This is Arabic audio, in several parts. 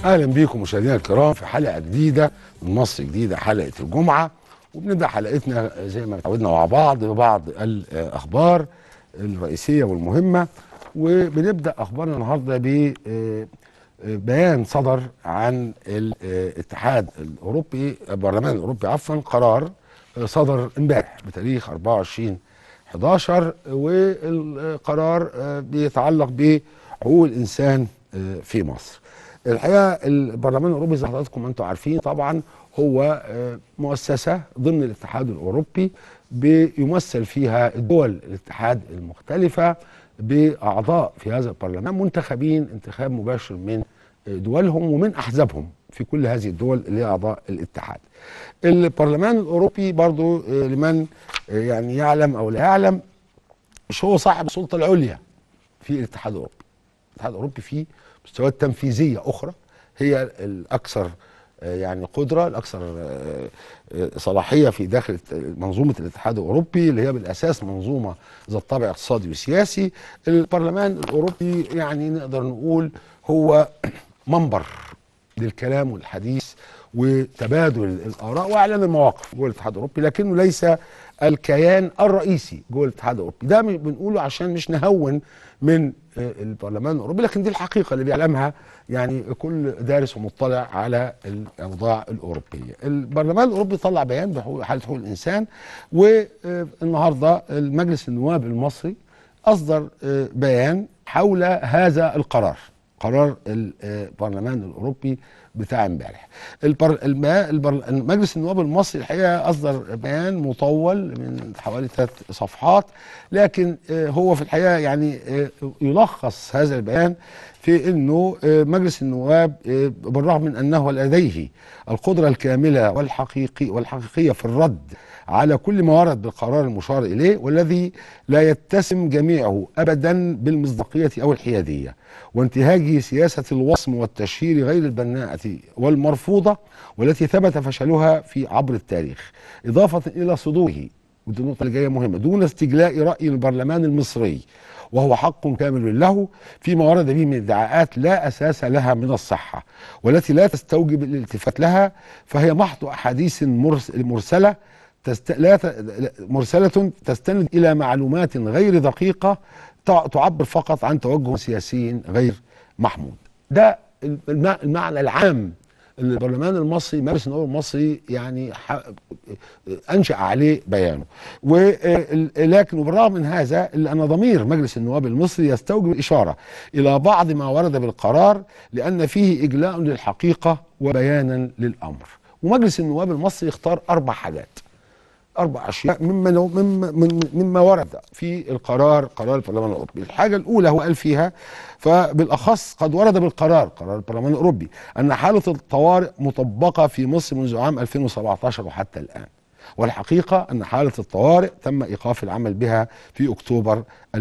اهلا بيكم مشاهدينا الكرام في حلقه جديده من مصر جديده، حلقه الجمعه. وبنبدا حلقتنا زي ما اتعودنا مع بعض ببعض الاخبار الرئيسيه والمهمه. وبنبدا اخبارنا النهارده ببيان صدر عن الاتحاد الاوروبي، البرلمان الاوروبي عفوا، قرار صدر امبارح بتاريخ 24/11، والقرار بيتعلق بحقوق الانسان في مصر. الحقيقه البرلمان الاوروبي زي حضراتكم انتم عارفين طبعا هو مؤسسه ضمن الاتحاد الاوروبي، بيمثل فيها دول الاتحاد المختلفه باعضاء في هذا البرلمان منتخبين انتخاب مباشر من دولهم ومن احزابهم في كل هذه الدول اللي هي اعضاء الاتحاد. البرلمان الاوروبي برضو لمن يعني يعلم او لا يعلم، مش هو صاحب السلطه العليا في الاتحاد الاوروبي. الاتحاد الاوروبي فيه مستويات تنفيذيه اخرى هي الاكثر يعني قدره، الاكثر صلاحيه في داخل منظومه الاتحاد الاوروبي، اللي هي بالاساس منظومه ذات طابع اقتصادي وسياسي. البرلمان الاوروبي يعني نقدر نقول هو منبر للكلام والحديث وتبادل الاراء واعلان المواقف جوه الاتحاد الاوروبي، لكنه ليس الكيان الرئيسي جوه الاتحاد الاوروبي. ده بنقوله عشان مش نهون من البرلمان الاوروبي، لكن دي الحقيقه اللي بيعلمها يعني كل دارس ومطلع على الاوضاع الاوروبيه. البرلمان الاوروبي طلع بيان بحاله حقوق الانسان، والنهارده المجلس النواب المصري اصدر بيان حول هذا القرار، قرار البرلمان الاوروبي بتاع امبارح. مجلس النواب المصري الحقيقه اصدر بيان مطول من حوالي 3 صفحات، لكن هو في الحقيقه يعني يلخص هذا البيان في انه مجلس النواب بالرغم من انه لديه القدره الكامله والحقيقيه في الرد على كل ما ورد بالقرار المشار اليه، والذي لا يتسم جميعه ابدا بالمصداقيه او الحياديه، وانتهاج سياسه الوصم والتشهير غير البناءه والمرفوضه والتي ثبت فشلها في عبر التاريخ، اضافه الى صدوره، ودي النقطه اللي جايه مهمه، دون استجلاء راي البرلمان المصري، وهو حق كامل له، فيما ورد به من ادعاءات لا اساس لها من الصحه والتي لا تستوجب الالتفات لها، فهي محض احاديث مرسله تستند الى معلومات غير دقيقه تعبر فقط عن توجه سياسي غير محمود. ده المعنى العام اللي البرلمان المصري، مجلس النواب المصري يعني انشأ عليه بيانه. ولكن بالرغم من هذا الا ان ضمير مجلس النواب المصري يستوجب الاشاره الى بعض ما ورد بالقرار، لان فيه اجلاء للحقيقه وبيانا للامر. ومجلس النواب المصري اختار 4 حاجات، 4 أشياء مما ورد في القرار، قرار البرلمان الأوروبي. الحاجة الأولى هو قال فيها، فبالأخص قد ورد بالقرار، قرار البرلمان الأوروبي، أن حالة الطوارئ مطبقة في مصر منذ عام 2017 وحتى الآن، والحقيقة أن حالة الطوارئ تم إيقاف العمل بها في أكتوبر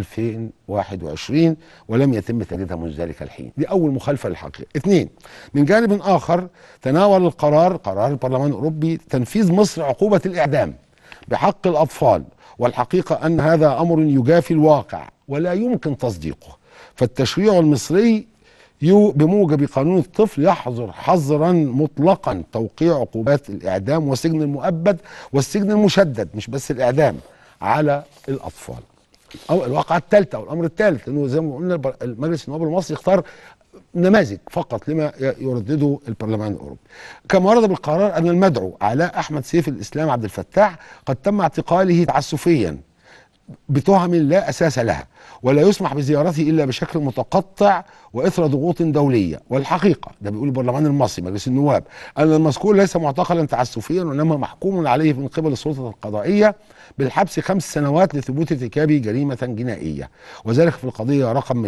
2021 ولم يتم تجديدها منذ ذلك الحين. دي أول مخالفة للحقيقة. 2، من جانب آخر تناول القرار، قرار البرلمان الأوروبي، تنفيذ مصر عقوبة الإعدام بحق الأطفال، والحقيقة أن هذا أمر يجافي الواقع ولا يمكن تصديقه، فالتشريع المصري بموجب قانون الطفل يحظر حظرا مطلقا توقيع عقوبات الإعدام والسجن المؤبد والسجن المشدد، مش بس الإعدام، على الأطفال. أو الواقعة الثالثة أو الأمر الثالث، لأنه زي ما قلنا المجلس النواب المصري اختار نماذج فقط لما يردده البرلمان الاوروبي. كما ورد بالقرار ان المدعو علاء احمد سيف الاسلام عبد الفتاح قد تم اعتقاله تعسفيا بتهم لا اساس لها، ولا يسمح بزيارته الا بشكل متقطع واثر ضغوط دوليه. والحقيقه، ده بيقول البرلمان المصري مجلس النواب، ان المذكور ليس معتقلا تعسفيا، وانما محكوم عليه من قبل السلطه القضائيه بالحبس 5 سنوات لثبوت ارتكابه جريمه جنائيه، وذلك في القضيه رقم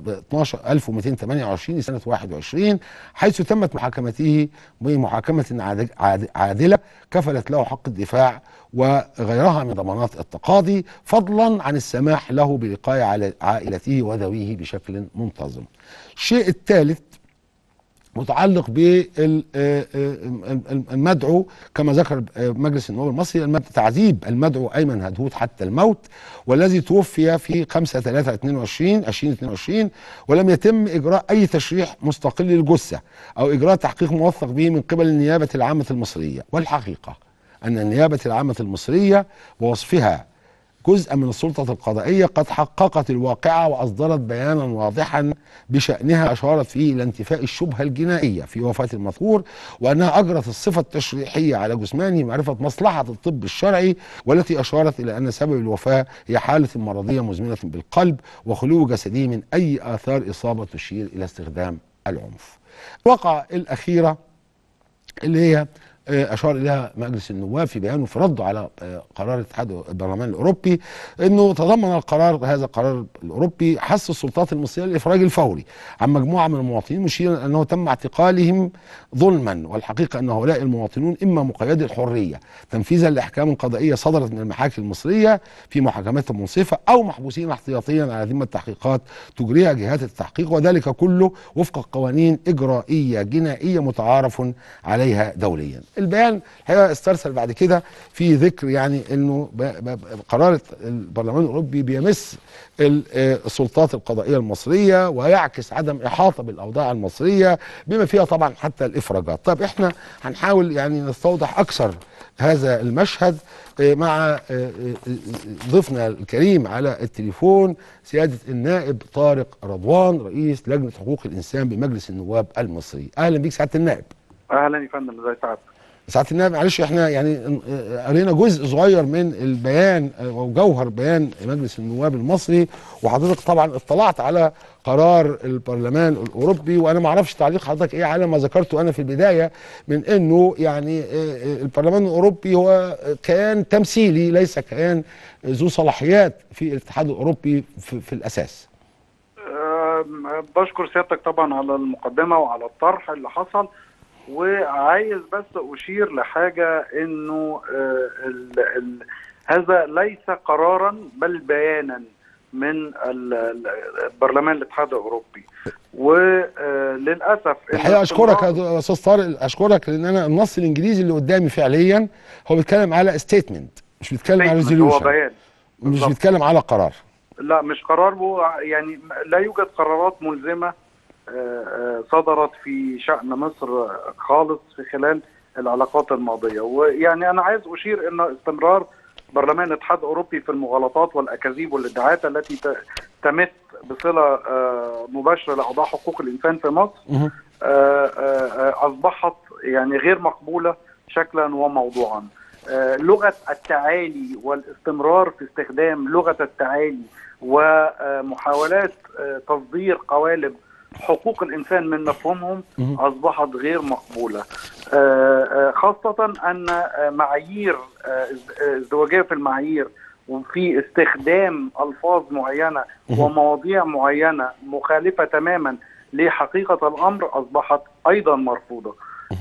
12228 لسنه 21، حيث تمت محاكمته بمحاكمه عادله كفلت له حق الدفاع وغيرها من ضمانات التقاضي، فضلا عن السماح له بلقاء عائلته وذويه بشكل منتظم. الشيء الثالث متعلق بالمدعو كما ذكر مجلس النواب المصري، تعذيب المدعو أيمن هدهود حتى الموت، والذي توفي في 5/3/2022 ولم يتم إجراء أي تشريح مستقل للجثة أو إجراء تحقيق موثق به من قبل النيابة العامة المصرية. والحقيقة أن النيابة العامة المصرية بوصفها جزء من السلطة القضائية قد حققت الواقعة وأصدرت بيانا واضحا بشأنها أشارت فيه إلى انتفاء الشبهة الجنائية في وفاة المذكور، وأنها أجرت الصفة التشريحية على جثمانه معرفة مصلحة الطب الشرعي، والتي أشارت إلى أن سبب الوفاة هي حالة مرضية مزمنة بالقلب وخلو جسده من أي آثار إصابة تشير إلى استخدام العنف. الواقعة الأخيرة اللي هي أشار إليها مجلس النواب في بيانه في رده على قرار اتحاد البرلمان الأوروبي، أنه تضمن هذا القرار الأوروبي حث السلطات المصرية للإفراج الفوري عن مجموعة من المواطنين، مشيرا أنه تم اعتقالهم ظلما، والحقيقة أن هؤلاء المواطنون إما مقيدي الحرية تنفيذا لأحكام قضائية صدرت من المحاكم المصرية في محاكمات منصفة، أو محبوسين احتياطيا على ذمة تحقيقات تجريها جهات التحقيق، وذلك كله وفق قوانين إجرائية جنائية متعارف عليها دوليا. البيان هي استرسل بعد كده في ذكر يعني انه قرار البرلمان الاوروبي بيمس السلطات القضائيه المصريه ويعكس عدم احاطه بالاوضاع المصريه بما فيها طبعا حتى الافراجات. طب احنا هنحاول يعني نستوضح اكثر هذا المشهد مع ضيفنا الكريم على التليفون سياده النائب طارق رضوان رئيس لجنه حقوق الانسان بمجلس النواب المصري. اهلا بيك سعاده النائب. اهلا يا فندم، ازي سعادتك؟ سعاده النائب معلش احنا يعني قرينا جزء صغير من البيان او جوهر بيان مجلس النواب المصري، وحضرتك طبعا اطلعت على قرار البرلمان الاوروبي، وانا ما اعرفش تعليق حضرتك ايه على ما ذكرته انا في البدايه من انه يعني البرلمان الاوروبي هو كيان تمثيلي ليس كيان ذو صلاحيات في الاتحاد الاوروبي في الاساس. بشكر سيادتك طبعا على المقدمه وعلى الطرح اللي حصل، وعايز بس أشير لحاجة إنه هذا ليس قرارا بل بيانا من برلمان الاتحاد الأوروبي. وللأسف الحقيقة أشكرك يا أستاذ طارق، أشكرك لأن أنا النص الإنجليزي اللي قدامي فعليا هو بيتكلم على ستيتمنت، مش بيتكلم على ريزوليوشن، هو بيان مش بيتكلم على قرار. لا مش قرار، هو يعني لا يوجد قرارات ملزمة صدرت في شأن مصر خالص في خلال العلاقات الماضية. ويعني أنا عايز أشير أن استمرار برلمان الاتحاد الأوروبي في المغالطات والأكاذيب والادعاءات التي تمت بصلة مباشرة لأوضاع حقوق الإنسان في مصر أصبحت يعني غير مقبولة شكلا وموضوعا. لغة التعالي والاستمرار في استخدام لغة التعالي ومحاولات تصدير قوالب حقوق الإنسان من مفهومهم أصبحت غير مقبولة، خاصة أن معايير ازدواجية في المعايير وفي استخدام ألفاظ معينة ومواضيع معينة مخالفة تماما لحقيقة الأمر أصبحت أيضا مرفوضة.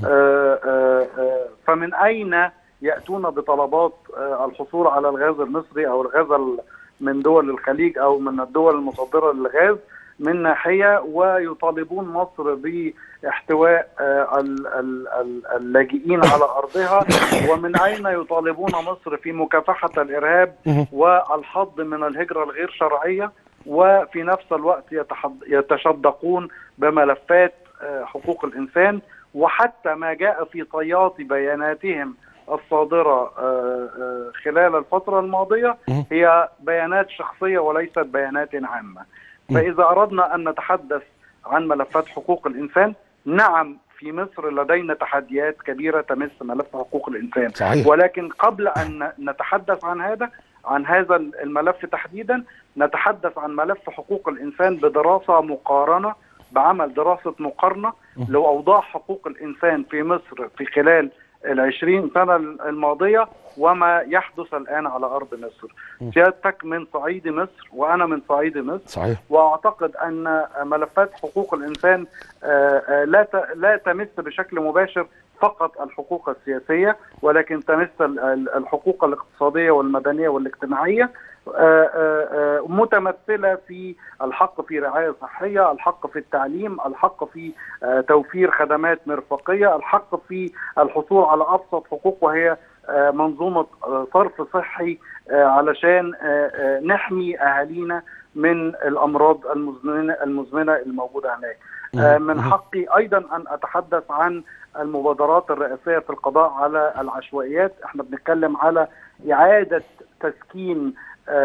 فمن أين يأتون بطلبات الحصول على الغاز المصري أو الغاز من دول الخليج أو من الدول المصدرة للغاز من ناحية، ويطالبون مصر باحتواء اللاجئين على أرضها، ومن أين يطالبون مصر في مكافحة الإرهاب والحظ من الهجرة الغير شرعية، وفي نفس الوقت يتشدقون بملفات حقوق الإنسان. وحتى ما جاء في طيات بياناتهم الصادرة خلال الفترة الماضية هي بيانات شخصية وليست بيانات عامة. فإذا أردنا أن نتحدث عن ملفات حقوق الإنسان، نعم في مصر لدينا تحديات كبيرة تمس ملف حقوق الإنسان، صحيح. ولكن قبل أن نتحدث عن هذا الملف تحديدا، نتحدث عن ملف حقوق الإنسان بدراسة مقارنة، بعمل دراسة مقارنة لأوضاع حقوق الإنسان في مصر في خلال 20 سنة الماضية وما يحدث الآن على أرض مصر. سيادتك من صعيد مصر وأنا من صعيد مصر. صحيح. وأعتقد أن ملفات حقوق الإنسان لا تمس بشكل مباشر فقط الحقوق السياسية، ولكن تمس الحقوق الاقتصادية والمدنية والاجتماعية. متمثلة في الحق في رعاية صحية، الحق في التعليم، الحق في توفير خدمات مرفقية، الحق في الحصول على أبسط حقوق وهي منظومة صرف صحي علشان نحمي أهالينا من الأمراض المزمنة الموجودة هناك. من حقي أيضا أن أتحدث عن المبادرات الرئاسية في القضاء على العشوائيات. احنا بنتكلم على إعادة تسكين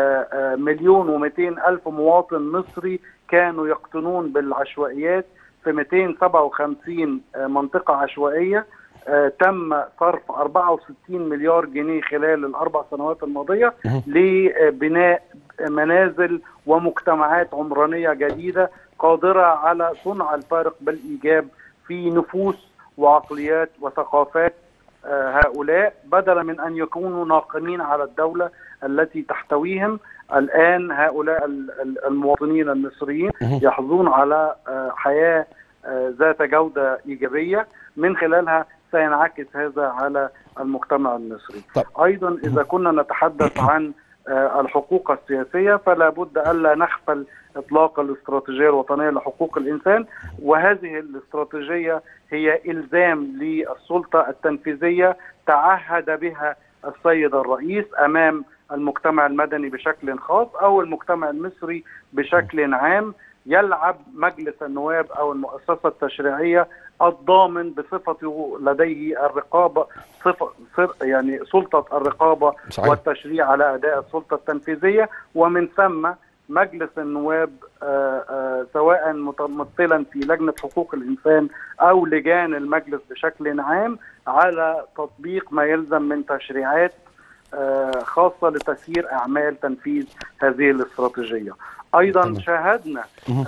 1,200,000 مواطن مصري كانوا يقطنون بالعشوائيات في 257 منطقة عشوائية. تم صرف 64 مليار جنيه خلال ال4 سنوات الماضية لبناء منازل ومجتمعات عمرانية جديدة قادرة على صنع الفارق بالإيجاب في نفوس وعقليات وثقافات هؤلاء، بدلا من أن يكونوا ناقمين على الدولة التي تحتويهم. الآن هؤلاء المواطنين المصريين يحظون على حياة ذات جودة إيجابية، من خلالها سينعكس هذا على المجتمع المصري. أيضا إذا كنا نتحدث عن الحقوق السياسية فلا بد ألا نغفل إطلاق الاستراتيجية الوطنية لحقوق الإنسان، وهذه الاستراتيجية هي إلزام للسلطة التنفيذية تعهد بها السيد الرئيس أمام المجتمع المدني بشكل خاص أو المجتمع المصري بشكل عام. يلعب مجلس النواب أو المؤسسة التشريعية الضامن بصفته لديه الرقابة، يعني سلطة الرقابة صحيح. والتشريع على أداء السلطة التنفيذية، ومن ثم مجلس النواب سواء متمثلا في لجنة حقوق الإنسان أو لجان المجلس بشكل عام على تطبيق ما يلزم من تشريعات خاصة لتسيير أعمال تنفيذ هذه الاستراتيجية. أيضا شاهدنا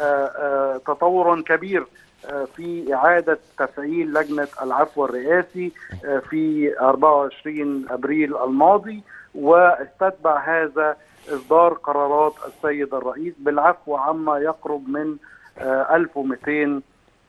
تطورا كبير في إعادة تفعيل لجنة العفو الرئاسي في 24 أبريل الماضي، واستتبع هذا إصدار قرارات السيد الرئيس بالعفو عما يقرب من 1200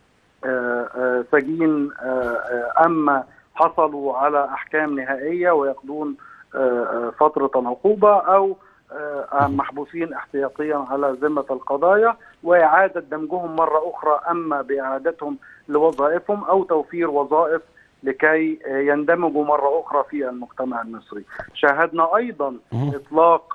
سجين، أما حصلوا على أحكام نهائية ويقضون فترة العقوبة أو محبوسين احتياطيا على ذمة القضايا، وإعادة دمجهم مرة أخرى أما بإعادتهم لوظائفهم أو توفير وظائف لكي يندمجوا مرة أخرى في المجتمع المصري. شاهدنا أيضا إطلاق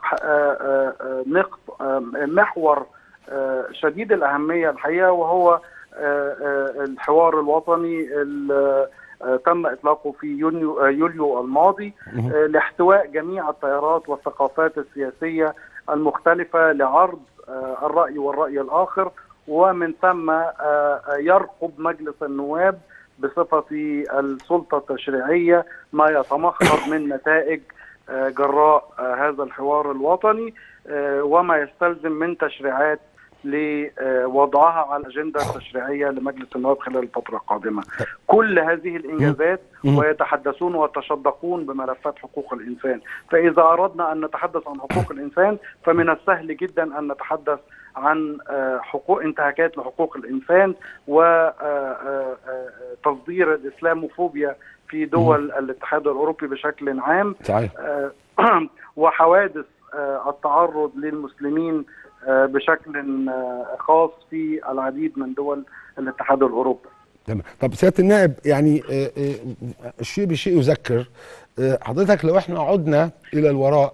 محور شديد الأهمية الحقيقة، وهو الحوار الوطني تم إطلاقه في يوليو الماضي لاحتواء جميع التيارات والثقافات السياسية المختلفة لعرض الرأي والرأي الآخر، ومن ثم يرقب مجلس النواب بصفة السلطة التشريعية ما يتمخض من نتائج جراء هذا الحوار الوطني وما يستلزم من تشريعات لوضعها على الأجندة التشريعية لمجلس النواب خلال الفترة القادمة. كل هذه الإنجازات ويتحدثون ويتشدقون بملفات حقوق الإنسان. فإذا أردنا أن نتحدث عن حقوق الإنسان فمن السهل جدا أن نتحدث عن حقوق انتهاكات لحقوق الإنسان وتصدير الإسلاموفوبيا في دول الاتحاد الأوروبي بشكل عام، وحوادث التعرض للمسلمين بشكل خاص في العديد من دول الاتحاد الأوروبي. تمام. طب سيادة النائب، يعني الشيء بشيء يذكر حضرتك، لو احنا عدنا إلى الوراء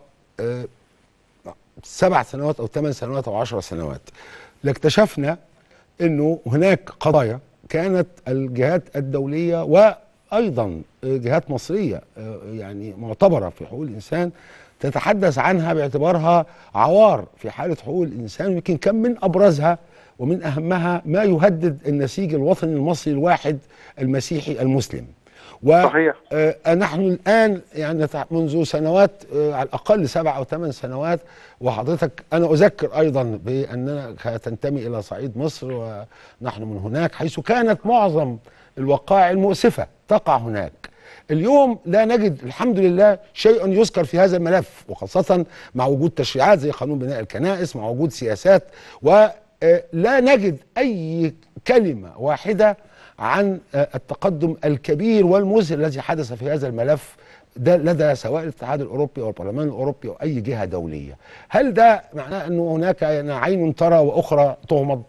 7 سنوات أو 8 سنوات أو 10 سنوات لاكتشفنا أنه هناك قضايا كانت الجهات الدولية وأيضا جهات مصرية يعني معتبرة في حقوق الإنسان تتحدث عنها باعتبارها عوار في حالة حقوق الإنسان، يمكن كان من أبرزها ومن أهمها ما يهدد النسيج الوطني المصري الواحد المسيحي المسلم. صحيح. ونحن الآن يعني منذ سنوات على الأقل 7 أو 8 سنوات، وحضرتك أنا أذكر أيضا بأنك تنتمي إلى صعيد مصر ونحن من هناك، حيث كانت معظم الوقائع المؤسفة تقع هناك. اليوم لا نجد الحمد لله شيء يذكر في هذا الملف، وخاصة مع وجود تشريعات زي قانون بناء الكنائس، مع وجود سياسات، ولا نجد أي كلمة واحدة عن التقدم الكبير والمذهل الذي حدث في هذا الملف ده لدى سواء الاتحاد الاوروبي او البرلمان الاوروبي او اي جهه دوليه. هل ده معناه انه هناك عين ترى واخرى تغمض؟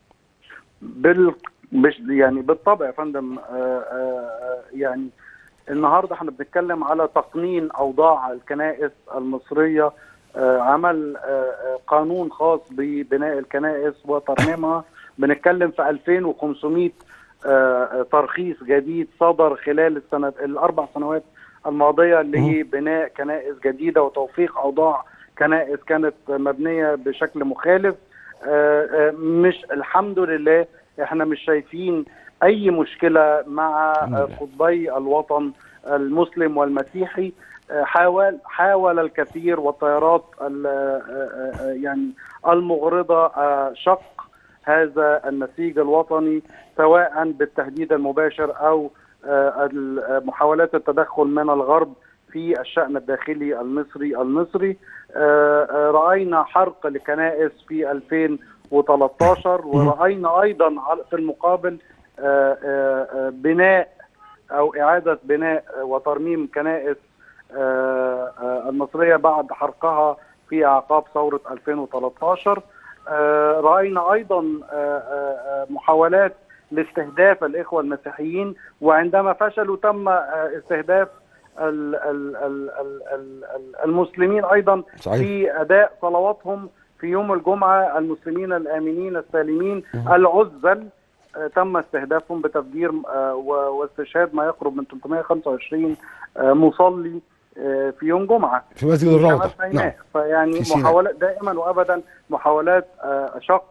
يعني بالطبع يا فندم. يعني النهارده احنا بنتكلم على تقنين اوضاع الكنائس المصريه، عمل قانون خاص ببناء الكنائس وترميمها. بنتكلم في 2500 ترخيص جديد صدر خلال الاربع سنوات الماضيه لبناء كنائس جديده وتوثيق اوضاع كنائس كانت مبنيه بشكل مخالف. مش الحمد لله احنا مش شايفين اي مشكله مع قطبي الوطن المسلم والمسيحي. حاول الكثير والتيارات يعني المغرضه شق هذا النسيج الوطني، سواء بالتهديد المباشر او محاولات التدخل من الغرب في الشأن الداخلي المصري. رأينا حرق لكنائس في 2013، ورأينا أيضا في المقابل بناء أو إعادة بناء وترميم كنائس المصرية بعد حرقها في أعقاب ثورة 2013. رأينا أيضا محاولات لاستهداف الإخوة المسيحيين، وعندما فشلوا تم استهداف المسلمين أيضا في أداء صلواتهم في يوم الجمعة. المسلمين الآمنين السالمين العزل تم استهدافهم بتفجير واستشهاد ما يقرب من 325 مصلي في يوم جمعة في مسجد الروضة. نعم. فيعني محاولات دائما وأبدا محاولات شق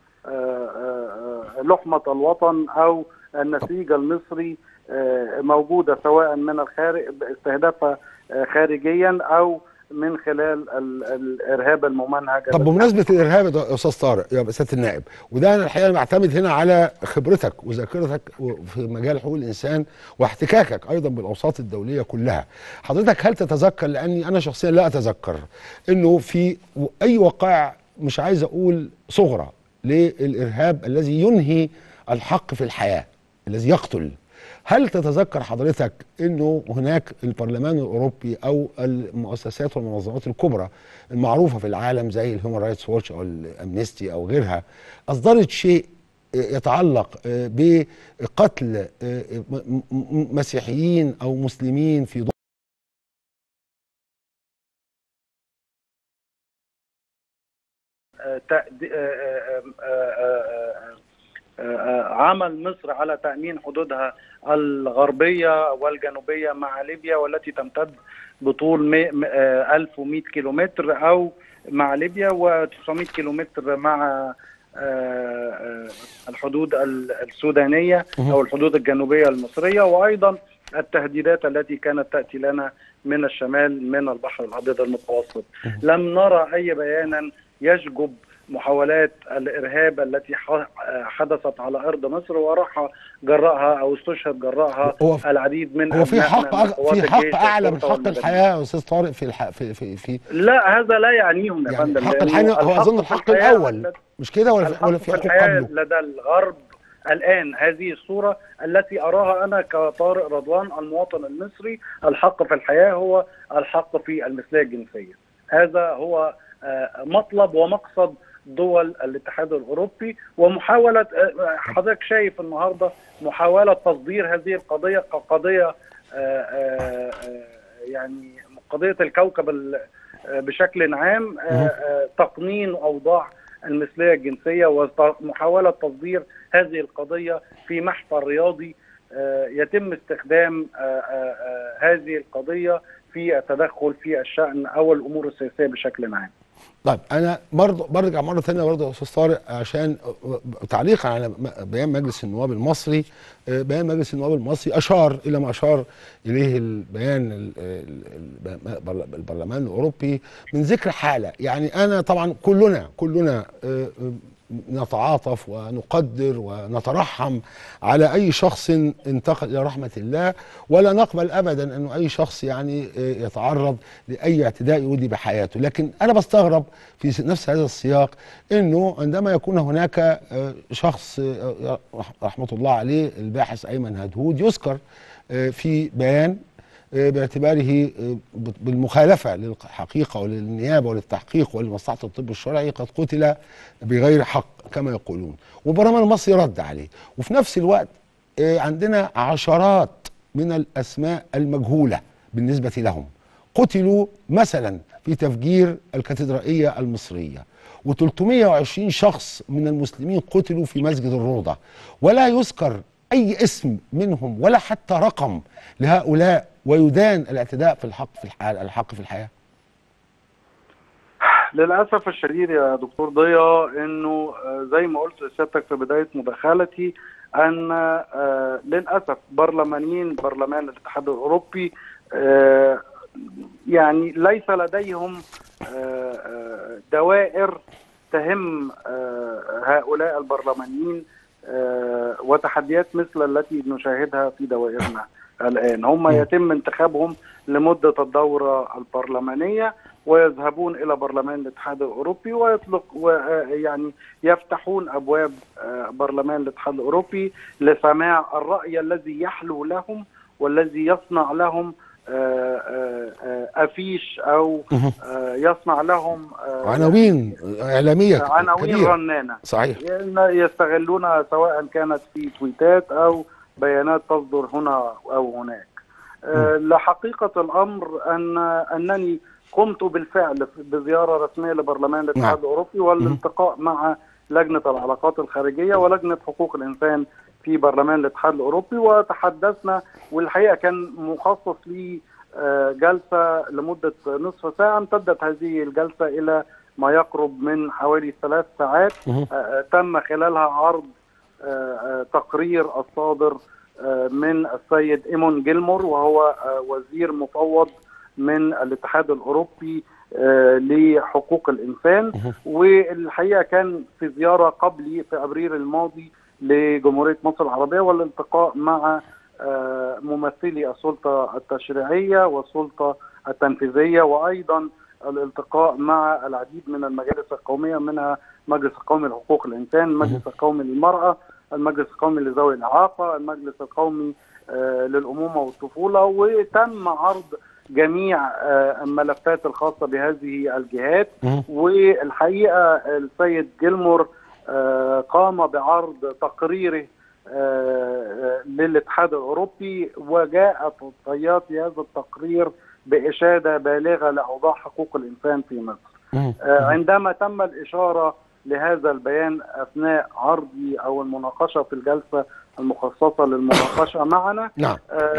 لحمة الوطن أو النسيج المصري موجودة، سواء من الخارج استهدافها خارجيا أو من خلال الارهاب الممنهج. طب بمناسبه الارهاب يا استاذ طارق يا سياده النائب، وده انا الحقيقه بعتمد هنا على خبرتك وذاكرتك في مجال حقوق الانسان واحتكاكك ايضا بالاوساط الدوليه كلها. حضرتك هل تتذكر، لاني انا شخصيا لا اتذكر، انه في اي وقائع مش عايز اقول صغرى للارهاب الذي ينهي الحق في الحياه، الذي يقتل، هل تتذكر حضرتك انه هناك البرلمان الاوروبي او المؤسسات والمنظمات الكبرى المعروفه في العالم زي الهيومن رايتس ووتش او الامنستي او غيرها اصدرت شيء يتعلق بقتل مسيحيين او مسلمين في عمل مصر على تأمين حدودها الغربية والجنوبية مع ليبيا، والتي تمتد بطول 1100 كيلومتر، أو مع ليبيا و900 كيلومتر مع الحدود السودانية أو الحدود الجنوبية المصرية، وأيضا التهديدات التي كانت تأتي لنا من الشمال من البحر الأبيض المتوسط. لم نرى أي بيانا يشجب محاولات الإرهاب التي حدثت على أرض مصر وراح جراءها أو استشهد جراءها العديد من هو في حق أعلى من حق الحياة يا أستاذ طارق في لا، هذا لا يعنيهم يا فندم. حق الحياة هو أظن الحق الأول، مش كده؟ ولا في حقوق قبله؟ لدى الغرب الآن هذه الصورة التي أراها أنا كطارق رضوان المواطن المصري. الحق في الحياة هو الحق في المثلية الجنسية. هذا هو مطلب ومقصد دول الاتحاد الأوروبي، ومحاولة حضرتك شايف النهاردة محاولة تصدير هذه القضية كقضية يعني قضية الكوكب بشكل عام، تقنين أوضاع المثلية الجنسية ومحاولة تصدير هذه القضية في محفل رياضي يتم استخدام هذه القضية في التدخل في الشأن أو الأمور السياسية بشكل عام. طيب انا برجع مره ثانيه برضه يا استاذ طارق عشان تعليقا على بيان مجلس النواب المصري. بيان مجلس النواب المصري اشار الى ما اشار اليه البيان البرلمان الاوروبي من ذكر حاله. يعني انا طبعا كلنا نتعاطف ونقدر ونترحم على اي شخص انتقل الى رحمه الله، ولا نقبل ابدا انه اي شخص يعني يتعرض لاي اعتداء يودي بحياته. لكن انا بستغرب في نفس هذا السياق انه عندما يكون هناك شخص رحمه الله عليه الباحث ايمن هدهود يذكر في بيان باعتباره بالمخالفة للحقيقة وللنيابة وللتحقيق ولمصلحة الطب الشرعي قد قتل بغير حق كما يقولون، والبرلمان المصري رد عليه. وفي نفس الوقت عندنا عشرات من الأسماء المجهولة بالنسبة لهم قتلوا مثلا في تفجير الكاتدرائية المصرية، و320 شخص من المسلمين قتلوا في مسجد الروضة، ولا يذكر أي اسم منهم ولا حتى رقم لهؤلاء، ويدان الاعتداء في الحق في الحياة. للأسف الشديد يا دكتور ضياء انه زي ما قلت لسيادتك في بداية مداخلتي ان للأسف برلمان الاتحاد الأوروبي يعني ليس لديهم دوائر تهم هؤلاء البرلمانيين وتحديات مثل التي نشاهدها في دوائرنا الآن. هم يتم انتخابهم لمدة الدورة البرلمانية ويذهبون إلى برلمان الاتحاد الأوروبي ويعني يفتحون أبواب برلمان الاتحاد الأوروبي لسماع الرأي الذي يحلو لهم والذي يصنع لهم أفيش أو يصنع لهم عناوين إعلامية عناوين رنانة. صحيح. يستغلونها سواء كانت في تويتات أو بيانات تصدر هنا أو هناك. لحقيقة الأمر أنني قمت بالفعل بزيارة رسمية لبرلمان الاتحاد الأوروبي والالتقاء مع لجنة العلاقات الخارجية ولجنة حقوق الإنسان في برلمان الاتحاد الأوروبي، وتحدثنا، والحقيقة كان مخصص لي جلسة لمدة نصف ساعة. امتدت هذه الجلسة إلى ما يقرب من حوالي 3 ساعات. تم خلالها عرض تقرير الصادر من السيد إيمون جيلمور، وهو وزير مفوض من الاتحاد الأوروبي لحقوق الإنسان. والحقيقة كان في زيارة قبلي في أبريل الماضي لجمهورية مصر العربية والالتقاء مع ممثلي السلطة التشريعية والسلطة التنفيذية، وأيضا الالتقاء مع العديد من المجالس القومية، منها المجلس القومي لحقوق الإنسان، المجلس القومي للمرأة، المجلس القومي لذوي الإعاقة، المجلس القومي للأمومة والطفولة. وتم عرض جميع الملفات الخاصة بهذه الجهات. والحقيقة السيد جيلمور قام بعرض تقريره للاتحاد الأوروبي، وجاءت تطبيقات هذا التقرير بإشادة بالغة لأوضاع حقوق الإنسان في مصر. عندما تم الإشارة لهذا البيان أثناء عرضي أو المناقشة في الجلسة المخصصة للمناقشة معنا، نعم.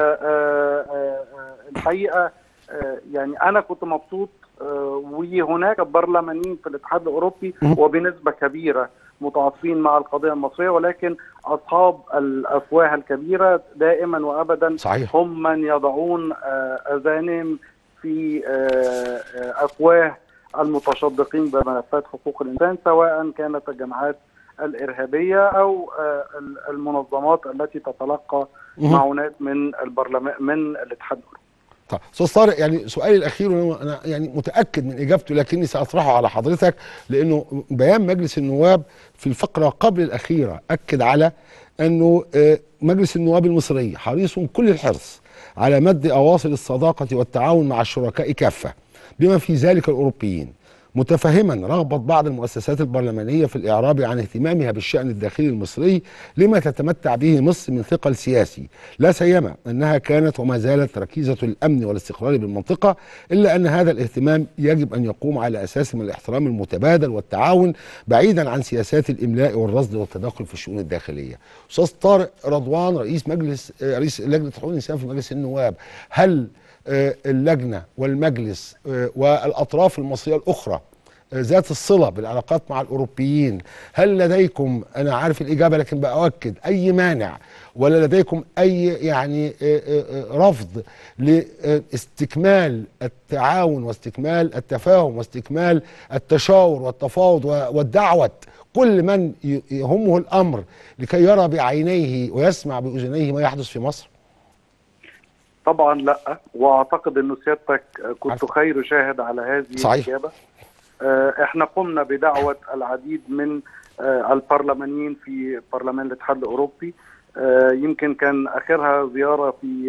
الحقيقة يعني أنا كنت مبسوط، وهناك برلمانيين في الاتحاد الأوروبي وبنسبة كبيرة متعاطفين مع القضية المصرية، ولكن أصحاب الأفواه الكبيرة دائما وأبدا صحيح. هم من يضعون أذانهم في أفواه المتشدقين بملفات حقوق الإنسان، سواء كانت الجماعات الإرهابية أو المنظمات التي تتلقى معونات من البرلمان من الاتحاد الأوروبي. طيب استاذ طارق، يعني سؤالي الاخير وانا يعني متاكد من اجابته لكني ساطرحه على حضرتك، لانه بيان مجلس النواب في الفقره قبل الاخيره اكد على انه مجلس النواب المصري حريص كل الحرص على مد اواصر الصداقه والتعاون مع الشركاء كافه بما في ذلك الاوروبيين، متفهما رغبة بعض المؤسسات البرلمانية في الإعراب عن اهتمامها بالشأن الداخلي المصري لما تتمتع به مصر من ثقل سياسي، لا سيما أنها كانت وما زالت ركيزة الأمن والاستقرار بالمنطقة، إلا أن هذا الاهتمام يجب أن يقوم على أساس من الاحترام المتبادل والتعاون بعيدا عن سياسات الإملاء والرصد والتدخل في الشؤون الداخلية. أستاذ طارق رضوان رئيس لجنة حقوق الإنسان في مجلس النواب، هل اللجنة والمجلس والأطراف المصرية الأخرى ذات الصلة بالعلاقات مع الأوروبيين، هل لديكم، أنا عارف الإجابة لكن بأؤكد، أي مانع ولا لديكم أي يعني رفض لاستكمال التعاون واستكمال التفاهم واستكمال التشاور والتفاوض والدعوة كل من يهمه الأمر لكي يرى بعينيه ويسمع بأذنيه ما يحدث في مصر؟ طبعا لا، واعتقد ان سيادتك كنت خير شاهد على هذه صحيح. الاجابه. احنا قمنا بدعوه العديد من البرلمانيين في برلمان الاتحاد الاوروبي يمكن كان آخرها زيارة في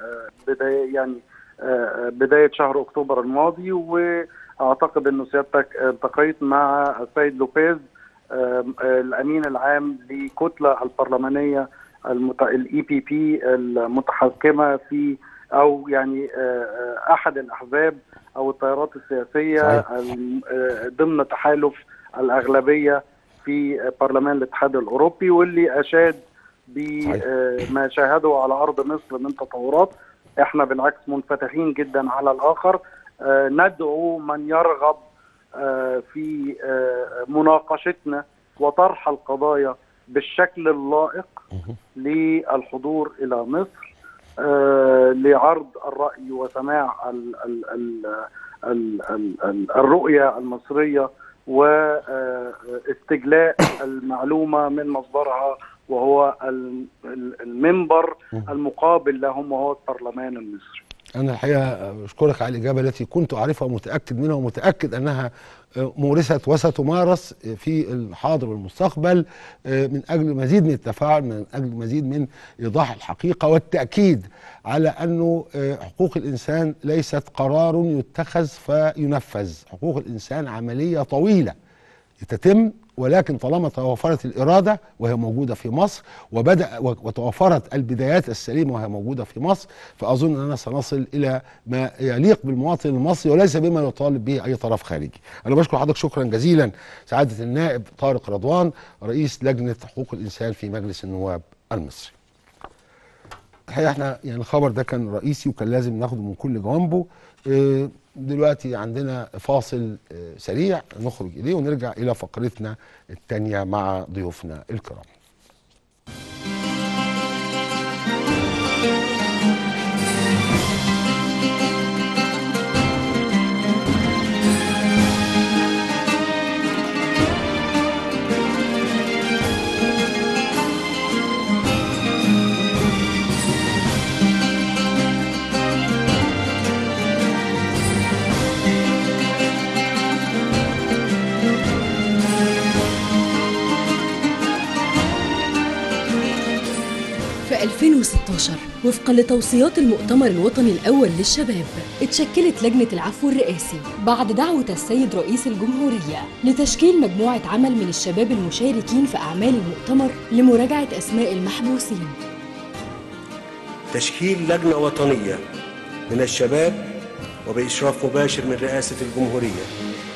بداية شهر أكتوبر الماضي، وأعتقد أنه سيادتك التقيت مع السيد لوبيز الأمين العام لكتلة البرلمانية الاي بي بي المتحكمة في أو يعني أحد الأحزاب أو التيارات السياسية ضمن تحالف الأغلبية في برلمان الاتحاد الأوروبي، واللي أشاد بما شاهده على أرض مصر من تطورات. احنا بالعكس منفتحين جدا على الآخر، ندعو من يرغب في مناقشتنا وطرح القضايا بالشكل اللائق للحضور إلى مصر لعرض الرأي وسماع الرؤية المصرية واستجلاء المعلومة من مصدرها، وهو المنبر المقابل لهم وهو البرلمان المصري. أنا الحقيقة أشكرك على الإجابة التي كنت أعرفها ومتأكد منها، ومتأكد أنها مورست وستمارس في الحاضر والمستقبل من أجل مزيد من التفاعل، من أجل مزيد من إيضاح الحقيقة والتأكيد على أنه حقوق الإنسان ليست قرار يتخذ فينفذ. حقوق الإنسان عملية طويلة تتم، ولكن طالما توفرت الإرادة وهي موجودة في مصر وتوفرت البدايات السليمة وهي موجودة في مصر، فأظن أننا سنصل إلى ما يليق بالمواطن المصري وليس بما يطالب به أي طرف خارجي. أنا بشكر حضرتك شكرا جزيلا سعادة النائب طارق رضوان رئيس لجنة حقوق الإنسان في مجلس النواب المصري. الحقيقة احنا يعني الخبر ده كان رئيسي وكان لازم ناخده من كل جوانبه. دلوقتي عندنا فاصل سريع نخرج إليه ونرجع إلى فقرتنا الثانية مع ضيوفنا الكرام. في 2016 وفقا لتوصيات المؤتمر الوطني الأول للشباب اتشكلت لجنة العفو الرئاسي بعد دعوة السيد رئيس الجمهورية لتشكيل مجموعة عمل من الشباب المشاركين في أعمال المؤتمر لمراجعة أسماء المحبوسين. تشكيل لجنة وطنية من الشباب وبإشراف مباشر من رئاسة الجمهورية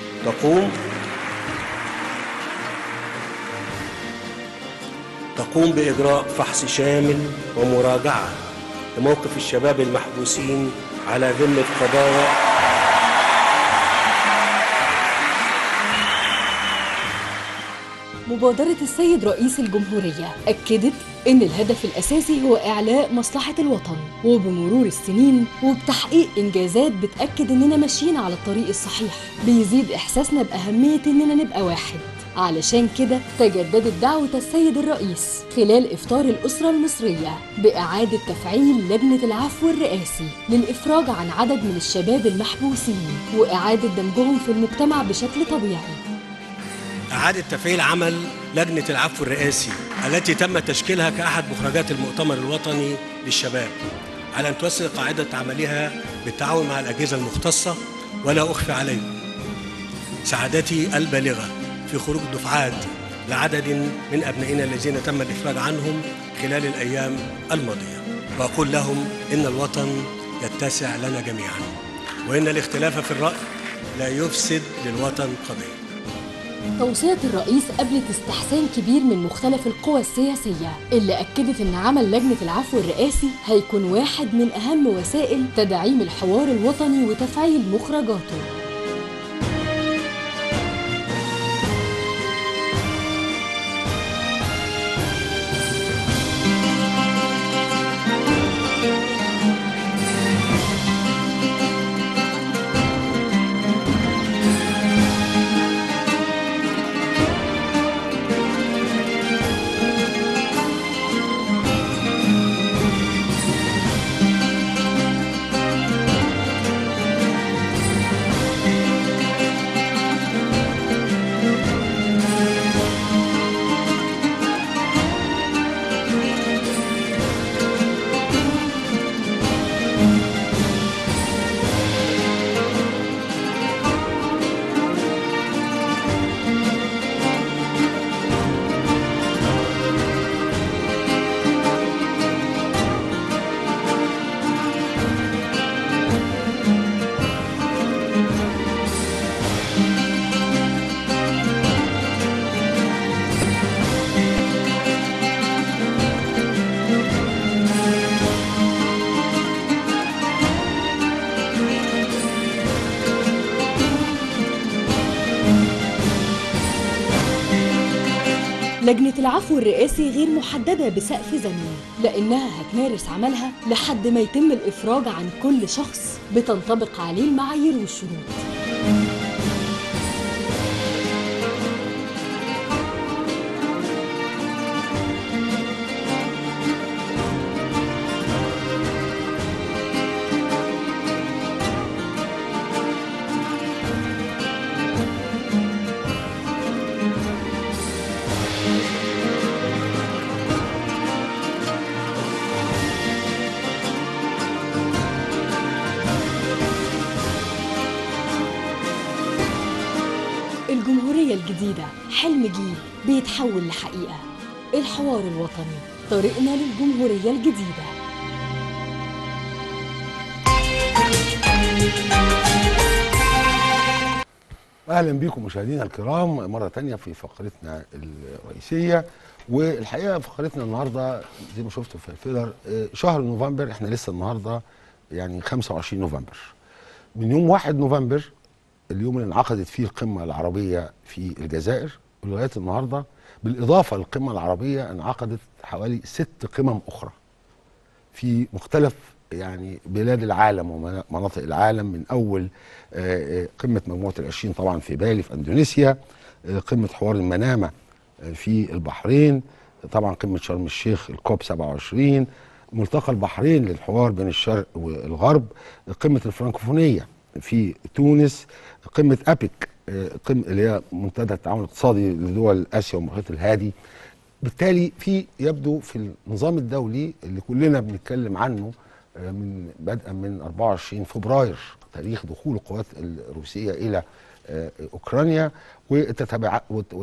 تقوم بإجراء فحص شامل ومراجعة لموقف الشباب المحبوسين على ذمة قضايا مبادرة السيد رئيس الجمهورية أكدت إن الهدف الأساسي هو إعلاء مصلحة الوطن، وبمرور السنين وبتحقيق إنجازات بتأكد إننا ماشيين على الطريق الصحيح، بيزيد إحساسنا بأهمية إننا نبقى واحد. علشان كده تجددت دعوة السيد الرئيس خلال إفطار الأسرة المصرية بإعادة تفعيل لجنة العفو الرئاسي للإفراج عن عدد من الشباب المحبوسين وإعادة دمجهم في المجتمع بشكل طبيعي. إعادة تفعيل عمل لجنة العفو الرئاسي التي تم تشكيلها كأحد مخرجات المؤتمر الوطني للشباب على أن توسع قاعدة عملها بالتعاون مع الأجهزة المختصة. ولا أخفي عليكم سعادتي البالغة في خروج دفعات لعدد من أبنائنا الذين تم الإفراج عنهم خلال الأيام الماضية، وأقول لهم إن الوطن يتسع لنا جميعا، وإن الاختلاف في الرأي لا يفسد للوطن قضية. توصية الرئيس قبلت استحسان كبير من مختلف القوى السياسية اللي أكدت إن عمل لجنة العفو الرئاسي هيكون واحد من أهم وسائل تدعيم الحوار الوطني وتفعيل مخرجاته. لجنة العفو الرئاسي غير محددة بسقف زمني، لأنها هتمارس عملها لحد ما يتم الإفراج عن كل شخص بتنطبق عليه المعايير والشروط. الجمهورية الجديدة حلم جيل بيتحول لحقيقة. الحوار الوطني، طريقنا للجمهورية الجديدة. اهلا بكم مشاهدينا الكرام مره تانية في فقرتنا الرئيسيه. والحقيقه فقرتنا النهارده زي ما شفتوا في الفيلر شهر نوفمبر، احنا لسه النهارده يعني 25 نوفمبر. من يوم 1 نوفمبر اليوم اللي انعقدت فيه القمه العربيه في الجزائر لغايه النهارده، بالاضافه للقمه العربيه انعقدت حوالي 6 قمم اخرى في مختلف يعني بلاد العالم ومناطق العالم، من اول قمه مجموعه ال20 طبعا في بالي في اندونيسيا، قمه حوار المنامه في البحرين، طبعا قمه شرم الشيخ الكوب 27، ملتقى البحرين للحوار بين الشرق والغرب، قمه الفرنكوفونيه في تونس، قمه ابيك اللي هي منتدى التعاون الاقتصادي لدول اسيا والمحيط الهادي. بالتالي في يبدو في النظام الدولي اللي كلنا بنتكلم عنه من بدءا من 24 فبراير تاريخ دخول القوات الروسيه الى اوكرانيا والتتابع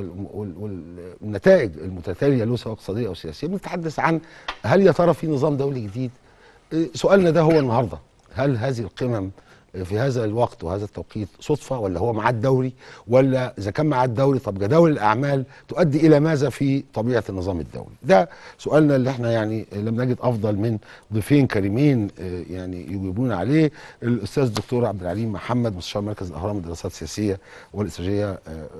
والنتائج المتتاليه له سواء اقتصاديه او سياسيه، بنتحدث عن هل يا ترى في نظام دولي جديد؟ سؤالنا ده هو النهارده، هل هذه القمم في هذا الوقت وهذا التوقيت صدفه ولا هو ميعاد دوري؟ ولا اذا كان ميعاد دوري طب جداول الاعمال تؤدي الى ماذا في طبيعه النظام الدولي؟ ده سؤالنا اللي احنا يعني لم نجد افضل من ضيفين كريمين يعني يجيبون عليه. الاستاذ الدكتور عبد العليم محمد مستشار مركز الاهرام للدراسات السياسيه والاستراتيجيه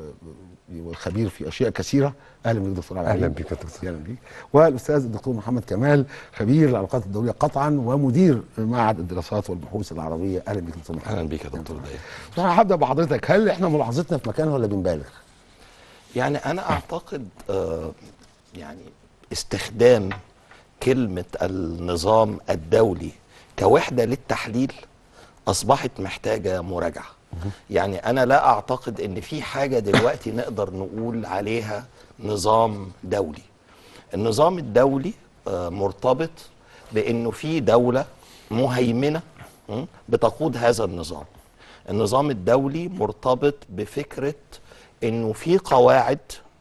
وخبير في اشياء كثيره. اهلا بك دكتور عبد العليم. اهلا بك يا دكتور. اهلا بك. والاستاذ الدكتور محمد كمال خبير العلاقات الدوليه قطعا ومدير معهد الدراسات والبحوث العربيه. اهلا بك دكتور محمد. اهلا بك يا دكتور. انا هبدا بحضرتك، هل احنا ملاحظتنا في مكان ولا بنبالغ؟ يعني انا اعتقد يعني استخدام كلمه النظام الدولي كوحده للتحليل اصبحت محتاجه مراجعه. يعني انا لا اعتقد ان في حاجه دلوقتي نقدر نقول عليها نظام دولي. النظام الدولي مرتبط بانه في دوله مهيمنه بتقود هذا النظام. النظام الدولي مرتبط بفكره انه في قواعد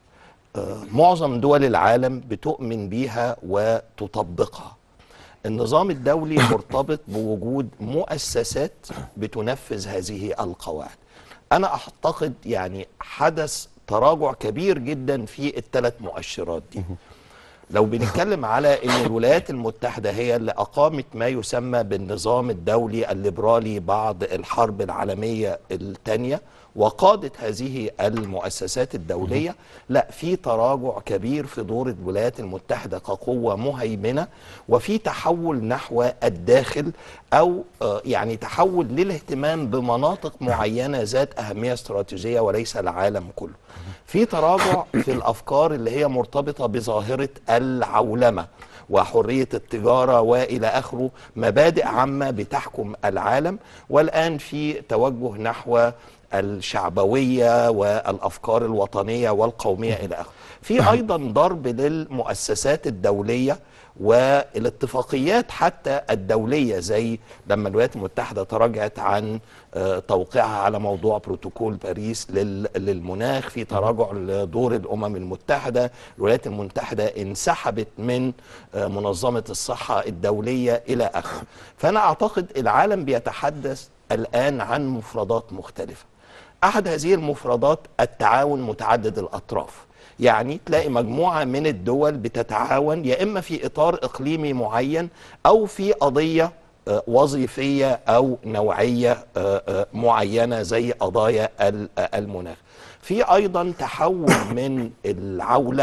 معظم دول العالم بتؤمن بيها وتطبقها. النظام الدولي مرتبط بوجود مؤسسات بتنفذ هذه القواعد. أنا أعتقد يعني حدث تراجع كبير جدا في الثلاث مؤشرات دي. لو بنتكلم على أن الولايات المتحدة هي اللي أقامت ما يسمى بالنظام الدولي الليبرالي بعد الحرب العالمية الثانية وقادت هذه المؤسسات الدولية، لا، في تراجع كبير في دور الولايات المتحدة كقوة مهيمنة، وفي تحول نحو الداخل أو يعني تحول للاهتمام بمناطق معينة ذات أهمية استراتيجية وليس العالم كله. في تراجع في الأفكار اللي هي مرتبطة بظاهرة العولمة وحرية التجارة وإلى آخره، مبادئ عامة بتحكم العالم، والآن في توجه نحو الشعبوية والأفكار الوطنية والقومية إلى آخره. في أيضا ضرب للمؤسسات الدولية والاتفاقيات حتى الدولية، زي لما الولايات المتحدة تراجعت عن توقيعها على موضوع بروتوكول باريس للمناخ، في تراجع لدور الأمم المتحدة، الولايات المتحدة انسحبت من منظمة الصحة الدولية إلى آخره. فأنا أعتقد العالم بيتحدث الآن عن مفردات مختلفة. أحد هذه المفردات التعاون متعدد الأطراف. يعني تلاقي مجموعة من الدول بتتعاون يا إما في إطار إقليمي معين أو في قضية وظيفية أو نوعية معينة زي قضايا المناخ. في أيضا تحول من العولمة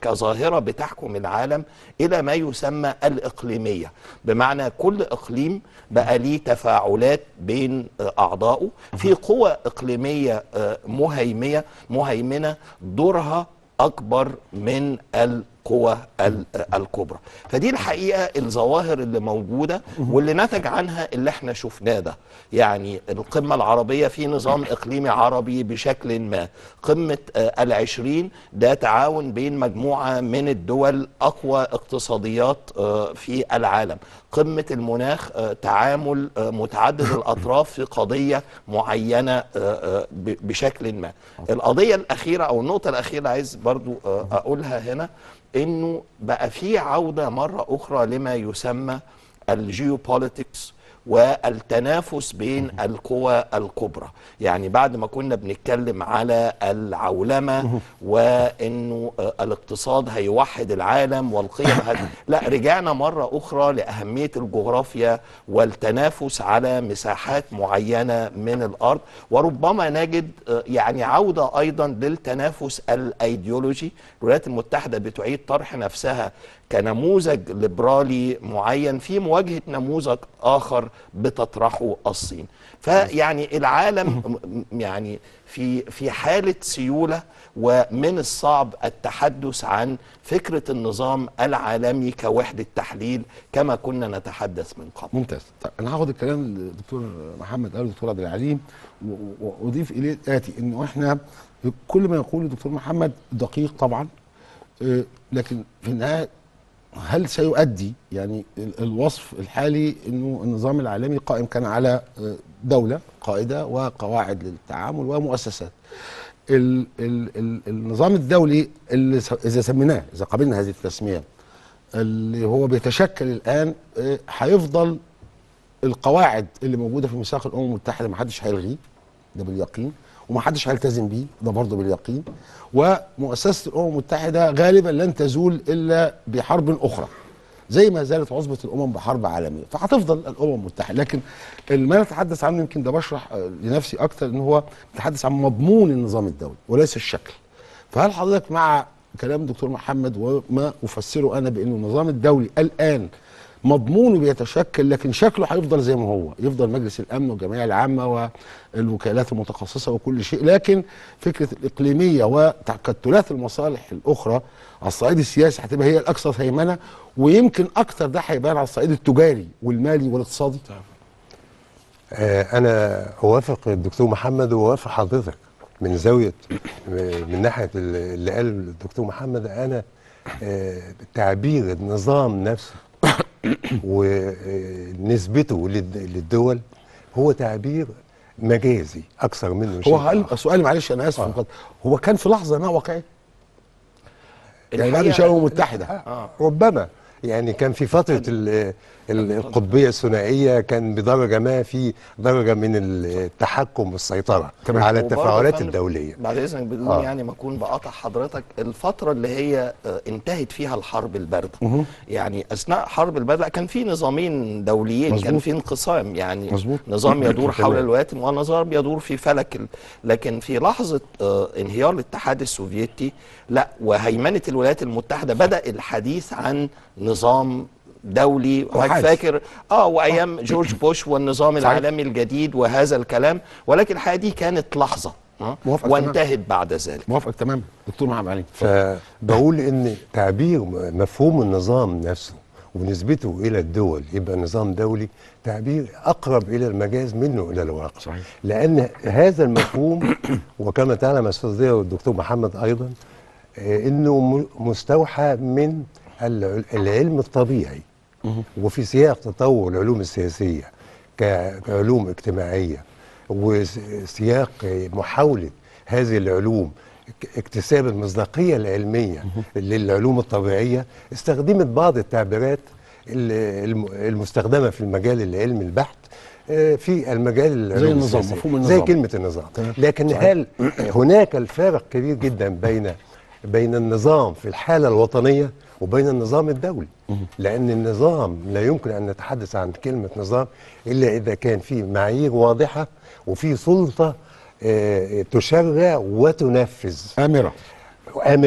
كظاهرة بتحكم العالم إلى ما يسمى الإقليمية، بمعنى كل إقليم بقى ليه تفاعلات بين أعضائه في قوى إقليمية مهيمنة دورها أكبر من القوى الكبرى. فدي الحقيقة الظواهر اللي موجودة واللي نتج عنها اللي احنا شفناه ده. يعني القمة العربية في نظام إقليمي عربي بشكل ما، قمة ال20 ده تعاون بين مجموعة من الدول أقوى اقتصاديات في العالم، قمة المناخ تعامل متعدد الأطراف في قضية معينة بشكل ما. القضية الأخيرة أو النقطة الأخيرة عايز برضو أقولها هنا، إنه بقى في عودة مرة أخرى لما يسمى الجيوبوليتكس والتنافس بين القوى الكبرى. يعني بعد ما كنا بنتكلم على العولمة وانه الاقتصاد هيوحد العالم والقيم لا، رجعنا مرة اخرى لأهمية الجغرافيا والتنافس على مساحات معينة من الارض، وربما نجد يعني عودة ايضا للتنافس الايديولوجي. الولايات المتحدة بتعيد طرح نفسها كنموذج ليبرالي معين في مواجهة نموذج آخر بتطرحه الصين. فيعني العالم يعني في حالة سيولة، ومن الصعب التحدث عن فكرة النظام العالمي كوحدة تحليل كما كنا نتحدث من قبل. ممتاز. طيب انا هاخد الكلام اللي الدكتور محمد قاله الدكتور عبد العليم واضيف اليه الاتي، انه احنا كل ما يقوله الدكتور محمد دقيق طبعا، لكن في النهايه هل سيؤدي يعني الوصف الحالي انه النظام العالمي قائم كان على دولة قائدة وقواعد للتعامل ومؤسسات. النظام الدولي اللي اذا سميناه، اذا قبلنا هذه التسمية، اللي هو بيتشكل الان، هيفضل القواعد اللي موجودة في ميثاق الامم المتحدة ما حدش هيلغيه، ده باليقين، وما حدش هيلتزم بيه، ده برضه باليقين. ومؤسسة الأمم المتحدة غالبا لن تزول إلا بحرب أخرى، زي ما زالت عصبة الأمم بحرب عالمية، فهتفضل الأمم المتحدة. لكن ما نتحدث عنه، يمكن ده بشرح لنفسي أكتر، إن هو نتحدث عن مضمون النظام الدولي وليس الشكل. فهل حضرتك مع كلام الدكتور محمد وما أفسره أنا بأنه النظام الدولي الآن مضمونه بيتشكل، لكن شكله هيفضل زي ما هو، يفضل مجلس الامن والجمعيه العامه والوكالات المتخصصه وكل شيء، لكن فكره الاقليميه وتكتلات المصالح الاخرى على الصعيد السياسي هتبقى هي الاكثر هيمنه، ويمكن اكثر ده هيبان على الصعيد التجاري والمالي والاقتصادي. انا اوافق الدكتور محمد واوافق حضرتك من زاويه، من ناحيه اللي قال الدكتور محمد. انا تعبير النظام نفسه ونسبته للدول هو تعبير مجازي اكثر منه شيء. هو سؤالي معلش انا اسف، هو كان في لحظه ما واقعي؟ يعني بعد الشعوب الامم المتحده ربما يعني كان في فتره القطبيه الثنائيه، كان بدرجه ما في درجه من التحكم والسيطره على التفاعلات الدوليه. بعد اذنك بدون يعني ما اكون بقاطع حضرتك، الفتره اللي هي انتهت فيها الحرب البارده، يعني اثناء حرب البارده كان في نظامين دوليين، مزبوط. كان في انقسام، يعني مزبوط. نظام يدور حول الولايات ونظام يدور في فلك لكن في لحظه انهيار الاتحاد السوفيتي لا، وهيمنه الولايات المتحده، بدا الحديث عن نظام دولي. فاكر وايام جورج بوش والنظام العالمي الجديد وهذا الكلام، ولكن الحقيقه دي كانت لحظه وانتهت بعد ذلك. موافق تماما دكتور محمد علي. فبقول ان تعبير مفهوم النظام نفسه ونسبته الى الدول يبقى نظام دولي، تعبير اقرب الى المجاز منه الى الواقع. صحيح. لان هذا المفهوم وكما تعلم استاذ والدكتور محمد ايضا انه مستوحى من العلم الطبيعي، وفي سياق تطور العلوم السياسية كعلوم اجتماعية، وسياق محاولة هذه العلوم اكتساب المصداقية العلمية للعلوم الطبيعية، استخدمت بعض التعبيرات المستخدمة في المجال العلمي البحت في المجال العلوم زي النظام، مفهوم النظام، زي كلمة النظام. لكن صحيح. هل هناك الفارق كبير جدا بين النظام في الحالة الوطنية وبين النظام الدولي؟ لأن النظام لا يمكن أن نتحدث عن كلمة نظام إلا إذا كان في معايير واضحة وفي سلطة تشرع وتنفذ. آمرة.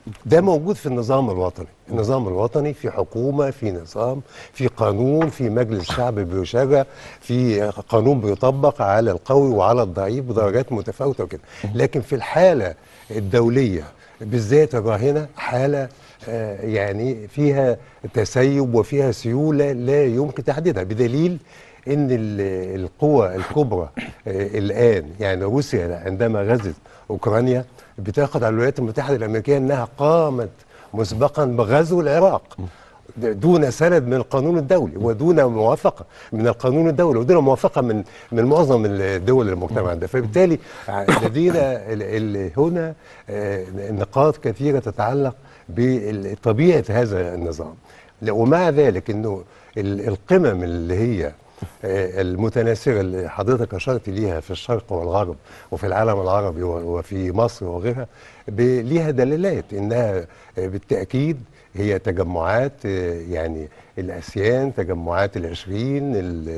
ده موجود في النظام الوطني. النظام الوطني في حكومة، في نظام، في قانون، في مجلس شعب بيشرع، في قانون بيطبق على القوي وعلى الضعيف بدرجات متفاوتة وكده. لكن في الحالة الدولية بالذات الراهنة حالة يعني فيها تسيب وفيها سيولة لا يمكن تحديدها، بدليل ان القوى الكبرى الان، يعني روسيا عندما غزت اوكرانيا بتاخد على الولايات المتحده الامريكيه انها قامت مسبقا بغزو العراق دون سند من القانون الدولي ودون موافقه من القانون الدولي ودون موافقه من معظم الدول المجتمع ده. فبالتالي لدينا هنا نقاط كثيره تتعلق بطبيعه هذا النظام. ومع ذلك انه القمم اللي هي المتناثرة اللي حضرتك أشرت ليها في الشرق والغرب وفي العالم العربي وفي مصر وغيرها ليها دلالات إنها بالتأكيد هي تجمعات، يعني الأسيان، تجمعات العشرين،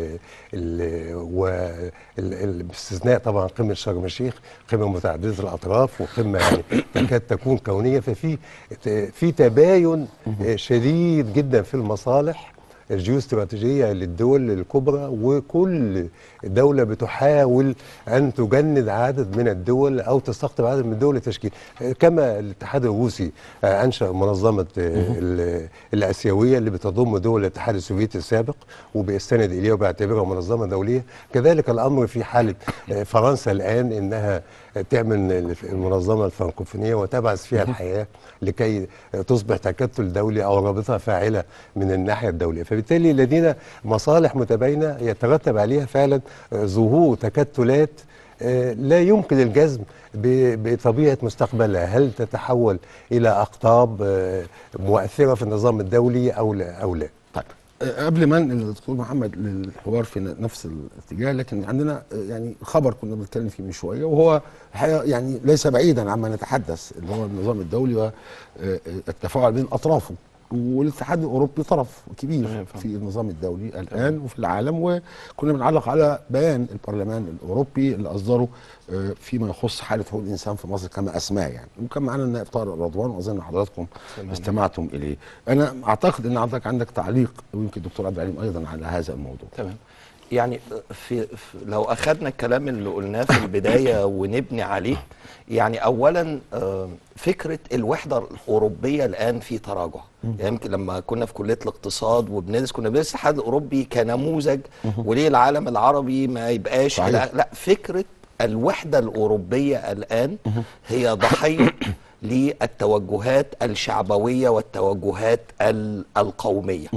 باستثناء طبعا قمة شرم الشيخ، قمة متعددة الأطراف وقمة يعني تكاد تكون كونية. ففي تباين شديد جدا في المصالح الجيوستراتيجية للدول الكبرى، وكل دولة بتحاول أن تجند عدد من الدول أو تستقطب عدد من الدول لتشكيل. كما الاتحاد الروسي أنشأ منظمة الآسيوية اللي بتضم دول الاتحاد السوفيتي السابق وبيستند إليها وبيعتبرها منظمة دولية، كذلك الأمر في حالة فرنسا الآن إنها تعمل المنظمة الفرنكوفونية وتبعث فيها الحياة لكي تصبح تكتل دولي أو رابطة فاعلة من الناحية الدولية. فبالتالي لدينا مصالح متباينة يترتب عليها فعلا ظهور تكتلات لا يمكن الجزم بطبيعة مستقبلها، هل تتحول إلى أقطاب مؤثرة في النظام الدولي أو لا. طيب قبل ما انقل الدكتور محمد للحوار في نفس الاتجاه، لكن عندنا يعني خبر كنا بنتكلم فيه من شويه، وهو يعني ليس بعيدا عما نتحدث، اللي هو النظام الدولي والتفاعل بين اطرافه. والاتحاد الاوروبي طرف كبير في النظام الدولي الان وفي العالم، وكنا بنعلق على بيان البرلمان الاوروبي اللي اصدره فيما يخص حاله حقوق الانسان في مصر كما اسماه يعني. وكان معانا النائب طارق رضوان واظن حضراتكم استمعتم اليه. انا اعتقد ان حضرتك عندك تعليق ويمكن الدكتور عبد العليم ايضا على هذا الموضوع. تمام. يعني لو اخذنا الكلام اللي قلناه في البدايه ونبني عليه، يعني اولا فكره الوحده الاوروبيه الان في تراجع. يعني يمكن لما كنا في كليه الاقتصاد وبندرس كنا بندرس الاتحاد الاوروبي كنموذج، وليه العالم العربي ما يبقاش لا، فكره الوحده الاوروبيه الان هي ضحيه للتوجهات الشعبويه والتوجهات القوميه.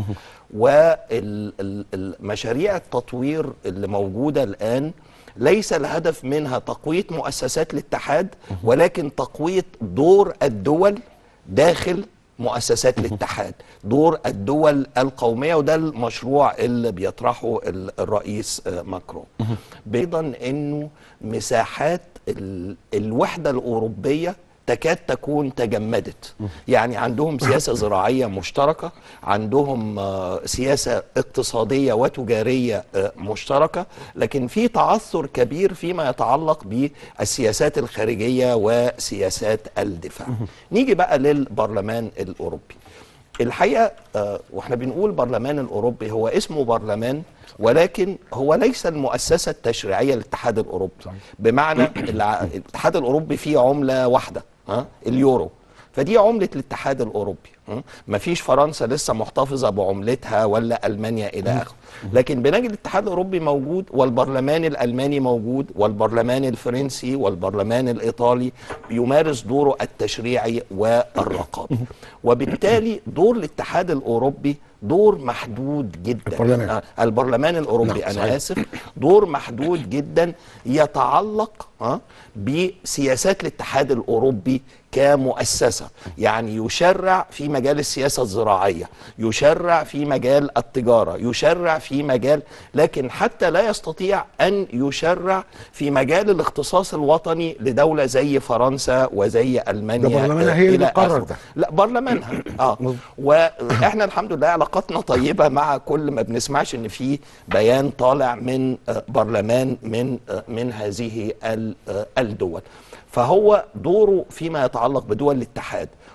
والمشاريع التطوير اللي موجودة الآن ليس الهدف منها تقوية مؤسسات الاتحاد، ولكن تقوية دور الدول داخل مؤسسات الاتحاد، دور الدول القومية، وده المشروع اللي بيطرحه الرئيس ماكرون. أيضا أنه مساحات الوحدة الأوروبية تكاد تكون تجمدت. يعني عندهم سياسة زراعية مشتركة، عندهم سياسة اقتصادية وتجارية مشتركة، لكن في تعثر كبير فيما يتعلق بالسياسات الخارجية وسياسات الدفاع. نيجي بقى للبرلمان الأوروبي. الحقيقة واحنا بنقول برلمان الأوروبي، هو اسمه برلمان ولكن هو ليس المؤسسة التشريعية للاتحاد الأوروبي. بمعنى الاتحاد الأوروبي فيه عملة واحدة، اليورو، فدي عملة الاتحاد الأوروبي. مفيش فرنسا لسه محتفظة بعملتها ولا ألمانيا إلى آخره، لكن بنجد الاتحاد الأوروبي موجود، والبرلمان الألماني موجود، والبرلمان الفرنسي، والبرلمان الإيطالي بيمارس دوره التشريعي والرقابي. وبالتالي دور الاتحاد الأوروبي دور محدود جدا. البرلمان الأوروبي أنا آسف، دور محدود جدا يتعلق بسياسات الاتحاد الأوروبي كمؤسسة. يعني يشرع في مجال السياسة الزراعية، يشرع في مجال التجارة، يشرع في مجال، لكن حتى لا يستطيع أن يشرع في مجال الاختصاص الوطني لدولة زي فرنسا وزي ألمانيا. ده برلمانها هي اللي بتقرر ده؟ لا، برلمانها. واحنا الحمد لله علاقاتنا طيبة مع كل ما بنسمعش ان في بيان طالع من برلمان من هذه الدول. فهو دوره فيما يتعلق بدول الاتحاد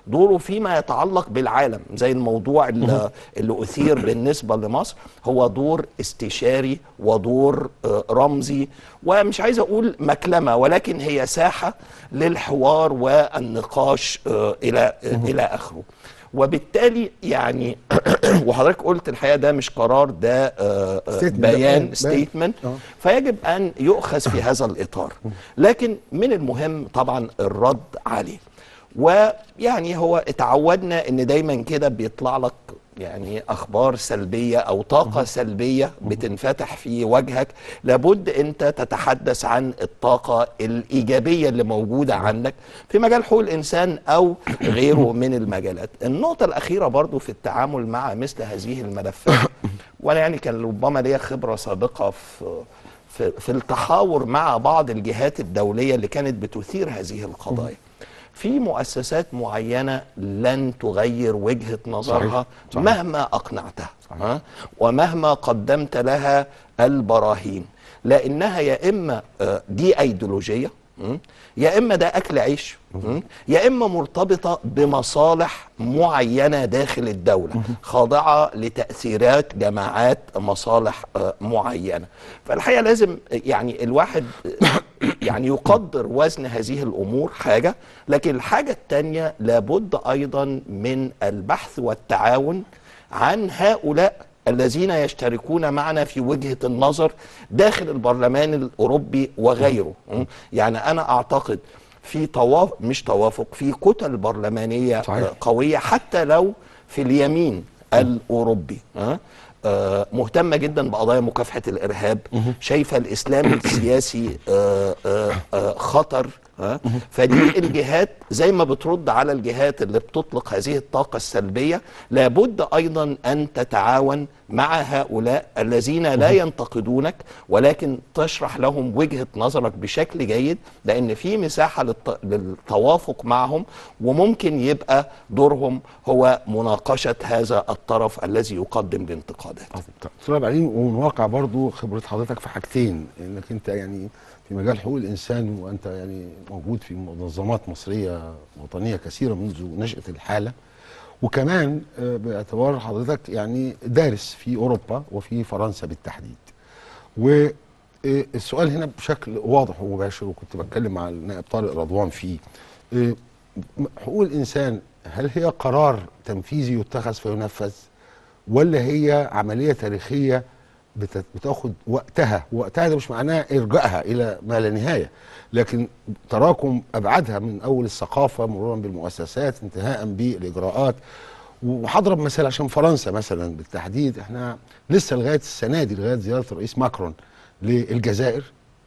دوره فيما يتعلق بالعالم، زي الموضوع اللي أثير بالنسبة لمصر، هو دور استشاري ودور رمزي، ومش عايز أقول مكلمة، ولكن هي ساحة للحوار والنقاش إلى آخره. وبالتالي يعني وحضرتك قلت الحقيقه ده مش قرار، ده بيان ستيتمنت، فيجب ان يؤخذ في هذا الاطار، لكن من المهم طبعا الرد عليه. ويعني هو اتعودنا ان دايما كده بيطلع لك يعني اخبار سلبيه او طاقه سلبيه بتنفتح في وجهك، لابد انت تتحدث عن الطاقه الايجابيه اللي موجوده عندك في مجال حقوق الانسان او غيره من المجالات. النقطه الاخيره برضو في التعامل مع مثل هذه الملفات، وانا يعني كان ربما ليا خبره سابقه في التحاور مع بعض الجهات الدوليه اللي كانت بتثير هذه القضايا. في مؤسسات معينة لن تغير وجهة نظرها صحيح. مهما أقنعتها صحيح. ومهما قدمت لها البراهين، لأنها يا إما دي أيديولوجية، يا إما ده أكل عيش، يا إما مرتبطة بمصالح معينة داخل الدولة خاضعة لتأثيرات جماعات مصالح معينة. فالحقيقة لازم يعني الواحد يعني يقدر وزن هذه الأمور حاجة، لكن الحاجة التانية لابد أيضا من البحث والتعاون عن هؤلاء الذين يشتركون معنا في وجهة النظر داخل البرلمان الأوروبي وغيره. يعني أنا أعتقد في مش توافق، في كتل برلمانية صحيح. قوية حتى لو في اليمين الأوروبي مهتمة جدا بقضايا مكافحة الإرهاب، شايفة الإسلام السياسي خطر. فدي الجهات زي ما بترد على الجهات اللي بتطلق هذه الطاقة السلبية، لابد أيضا أن تتعاون مع هؤلاء الذين لا ينتقدونك ولكن تشرح لهم وجهة نظرك بشكل جيد، لأن في مساحة للتوافق معهم، وممكن يبقى دورهم هو مناقشة هذا الطرف الذي يقدم الانتقادات. أستاذ بعدين، ومن واقع برضو خبرة حضرتك في حاجتين، إنك أنت يعني في مجال حقوق الإنسان، وأنت يعني موجود في منظمات مصرية وطنية كثيرة منذ نشأة الحالة، وكمان باعتبار حضرتك يعني دارس في أوروبا وفي فرنسا بالتحديد. والسؤال هنا بشكل واضح ومباشر، وكنت بتكلم مع النائب طارق رضوان فيه، حقوق الإنسان هل هي قرار تنفيذي يتخذ فينفذ، ولا هي عملية تاريخية بتاخد وقتها؟ وقتها ده مش معناه ارجائها الى ما لا نهايه، لكن تراكم ابعادها من اول الثقافه مرورا بالمؤسسات انتهاء بالاجراءات. وهضرب مثال عشان فرنسا مثلا بالتحديد، احنا لسه لغايه السنه دي، لغايه زياره الرئيس ماكرون للجزائر،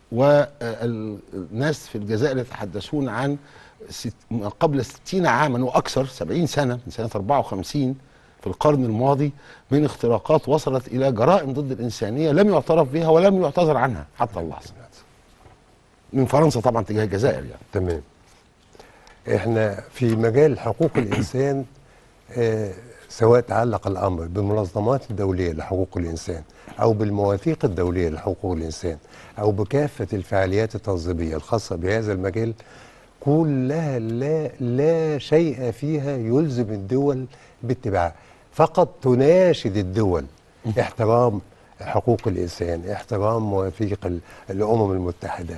والناس في الجزائر يتحدثون عن قبل 60 عاما واكثر، 70 سنه، من سنه 54 في القرن الماضي، من اختراقات وصلت إلى جرائم ضد الإنسانية لم يعترف بها ولم يعتذر عنها حتى اللحظة، من فرنسا طبعا تجاه الجزائر يعني. تمام. احنا في مجال حقوق الإنسان سواء تعلق الأمر بالمنظمات الدولية لحقوق الإنسان أو بالمواثيق الدولية لحقوق الإنسان أو بكافة الفعاليات التنظيمية الخاصة بهذا المجال، كلها لا شيء فيها يلزم الدول باتباعها، فقط تناشد الدول احترام حقوق الإنسان، احترام مواثيق الأمم المتحدة،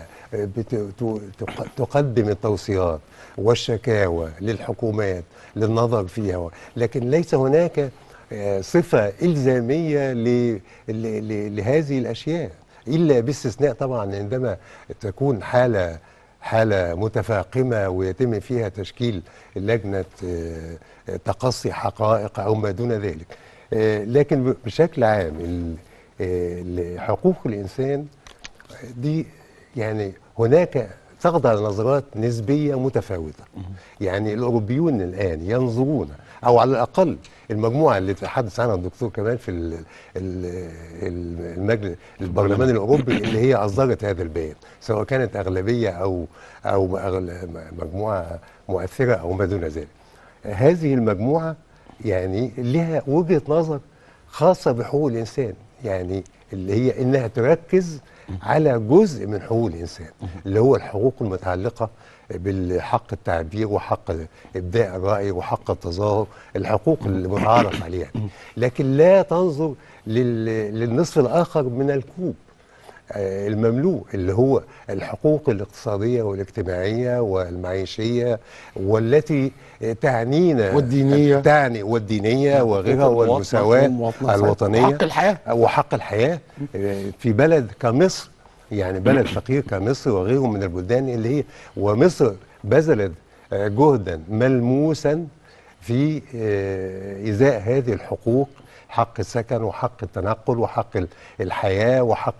تقدم التوصيات والشكاوى للحكومات للنظر فيها، لكن ليس هناك صفة إلزامية لهذه الأشياء، إلا باستثناء طبعا عندما تكون حالة متفاقمة ويتم فيها تشكيل لجنة تقصي حقائق أو ما دون ذلك. لكن بشكل عام حقوق الإنسان دي يعني هناك تخضع لنظرات نسبية متفاوتة. يعني الأوروبيون الآن ينظرون، أو على الأقل المجموعة اللي تحدث عنها الدكتور كمال في المجلس البرلمان الأوروبي اللي هي أصدرت هذا البيان، سواء كانت أغلبية أو مجموعة مؤثرة أو ما دون ذلك. هذه المجموعة يعني لها وجهة نظر خاصة بحقوق الإنسان، يعني اللي هي إنها تركز على جزء من حقوق الإنسان اللي هو الحقوق المتعلقة بالحق التعبير وحق ابداء الراي وحق التظاهر، الحقوق اللي متعارف عليها، لكن لا تنظر للنصف الاخر من الكوب المملوء، اللي هو الحقوق الاقتصاديه والاجتماعيه والمعيشيه والتي تعنينا والدينيه وغيرها، والمساواه الوطنيه وحق الحياه وحق الحياه في بلد كمصر، يعني بلد فقير كمصر وغيره من البلدان اللي هي، ومصر بذلت جهدا ملموسا في إزاء هذه الحقوق، حق السكن وحق التنقل وحق الحياة وحق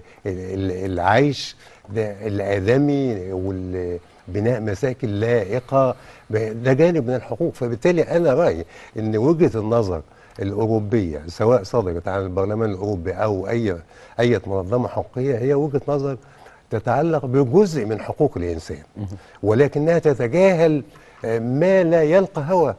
العيش الآدمي وبناء مساكن لائقة، ده جانب من الحقوق. فبالتالي أنا رأيي أن وجهة النظر الأوروبية سواء صدرت عن البرلمان الأوروبي أو أي منظمة حقوقية هي وجهة نظر تتعلق بجزء من حقوق الإنسان، ولكنها تتجاهل ما لا يلقى هوى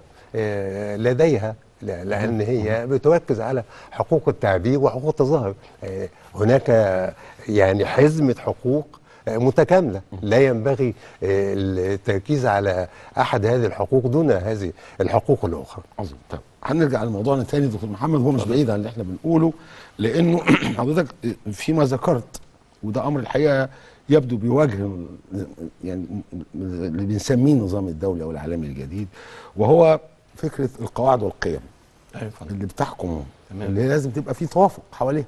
لديها، لأن هي بتركز على حقوق التعبير وحقوق التظاهر. هناك يعني حزمة حقوق متكاملة، لا ينبغي التركيز على أحد هذه الحقوق دون هذه الحقوق الأخرى. عظيم. طيب هنرجع لموضوعنا تاني دكتور محمد، هو مش بعيد عن اللي احنا بنقوله، لأنه حضرتك فيما ذكرت وده أمر الحقيقة يبدو بيواجه يعني اللي بنسميه النظام الدولي أو العالمي الجديد، وهو فكرة القواعد والقيم اللي بتحكم، اللي لازم تبقى فيه توافق حواليها،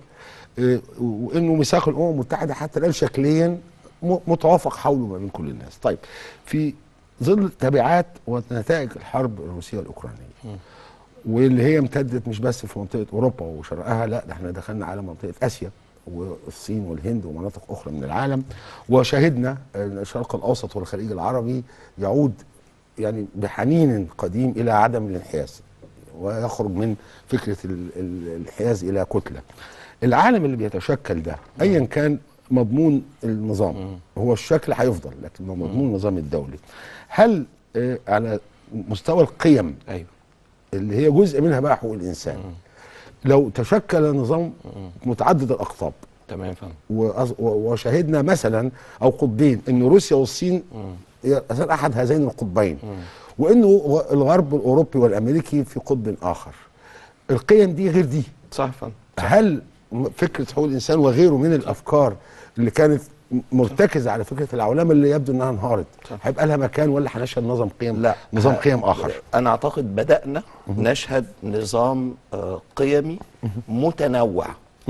وانه ميثاق الامم المتحده حتى الان شكليا متوافق حوله ما بين كل الناس. طيب في ظل تبعات ونتائج الحرب الروسيه الاوكرانيه واللي هي امتدت مش بس في منطقه اوروبا وشرقها، لا ده احنا دخلنا على منطقه اسيا والصين والهند ومناطق اخرى من العالم، وشاهدنا الشرق الاوسط والخليج العربي يعود يعني بحنين قديم الى عدم الانحياز ويخرج من فكره الانحياز الى كتله. العالم اللي بيتشكل ده ايا كان مضمون النظام، هو الشكل هيفضل لكن هو مضمون النظام الدولي. هل على مستوى القيم اللي هي جزء منها بقى حقوق الانسان، لو تشكل نظام متعدد الاقطاب، تمام فهم، وشاهدنا مثلا او قطبين، ان روسيا والصين احد هذين القطبين، وانه الغرب الاوروبي والامريكي في قطب اخر، القيم دي غير دي، صح فهم. هل فكره حقوق الانسان وغيره من الافكار اللي كانت مرتكزه على فكره العولمه اللي يبدو انها انهارت هيبقى لها مكان، ولا هنشهد نظام قيم؟ لا، نظام قيم اخر. انا اعتقد بدانا نشهد نظام قيمي متنوع،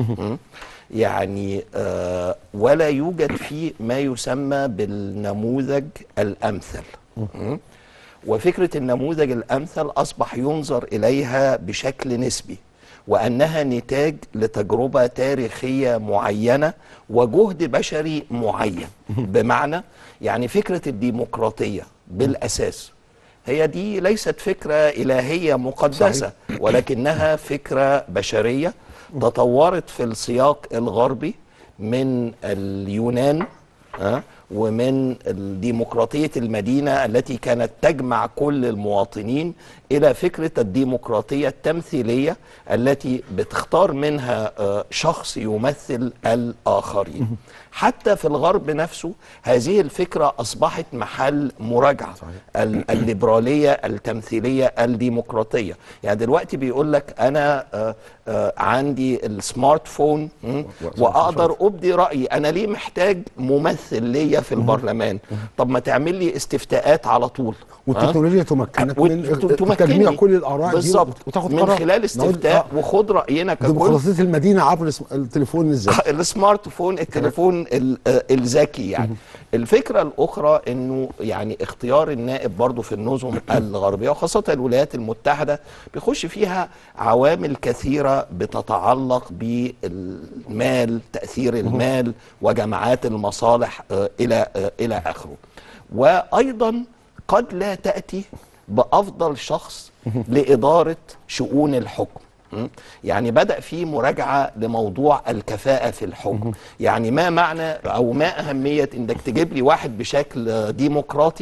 يعني ولا يوجد فيه ما يسمى بالنموذج الامثل، وفكره النموذج الامثل اصبح ينظر اليها بشكل نسبي، وأنها نتاج لتجربة تاريخية معينة وجهد بشري معين. بمعنى يعني فكرة الديمقراطية بالأساس هي دي ليست فكرة إلهية مقدسة، ولكنها فكرة بشرية تطورت في السياق الغربي من اليونان ومن ديمقراطية المدينة التي كانت تجمع كل المواطنين إلى فكرة الديمقراطية التمثيلية التي بتختار منها شخص يمثل الآخرين. حتى في الغرب نفسه هذه الفكرة أصبحت محل مراجعة، الليبرالية التمثيلية الديمقراطية. يعني دلوقتي بيقول لك أنا عندي السمارت فون وأقدر أبدي رأيي، أنا ليه محتاج ممثل ليا في البرلمان؟ طب ما تعمل لي استفتاءات على طول، والتكنولوجيا تمكنك من تجميع كل الآراء بالظبط وتاخد من قرار خلال استفتاء وخد رأينا ككل. ديمقراطية المدينة عبر التليفون الذكي، السمارت فون، التليفون الذكي. يعني الفكرة الأخرى أنه يعني اختيار النائب برضو في النظم الغربية وخاصة الولايات المتحدة بيخش فيها عوامل كثيرة بتتعلق بالمال، تأثير المال وجماعات المصالح إلى آخره. وأيضا قد لا تأتي بأفضل شخص لإدارة شؤون الحكم. يعني بدأ في مراجعة لموضوع الكفاءة في الحكم. يعني ما معنى أو ما أهمية إنك تجيب لي واحد بشكل ديمقراطي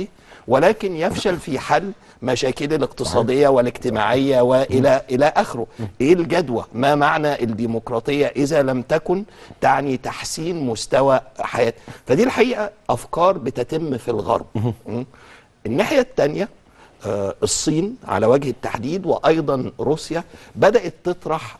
ولكن يفشل في حل مشاكل الاقتصادية والاجتماعية وإلى آخره. إيه الجدوى؟ ما معنى الديمقراطية إذا لم تكن تعني تحسين مستوى حياة؟ فدي الحقيقة أفكار بتتم في الغرب. الناحية الثانية الصين على وجه التحديد وأيضا روسيا بدأت تطرح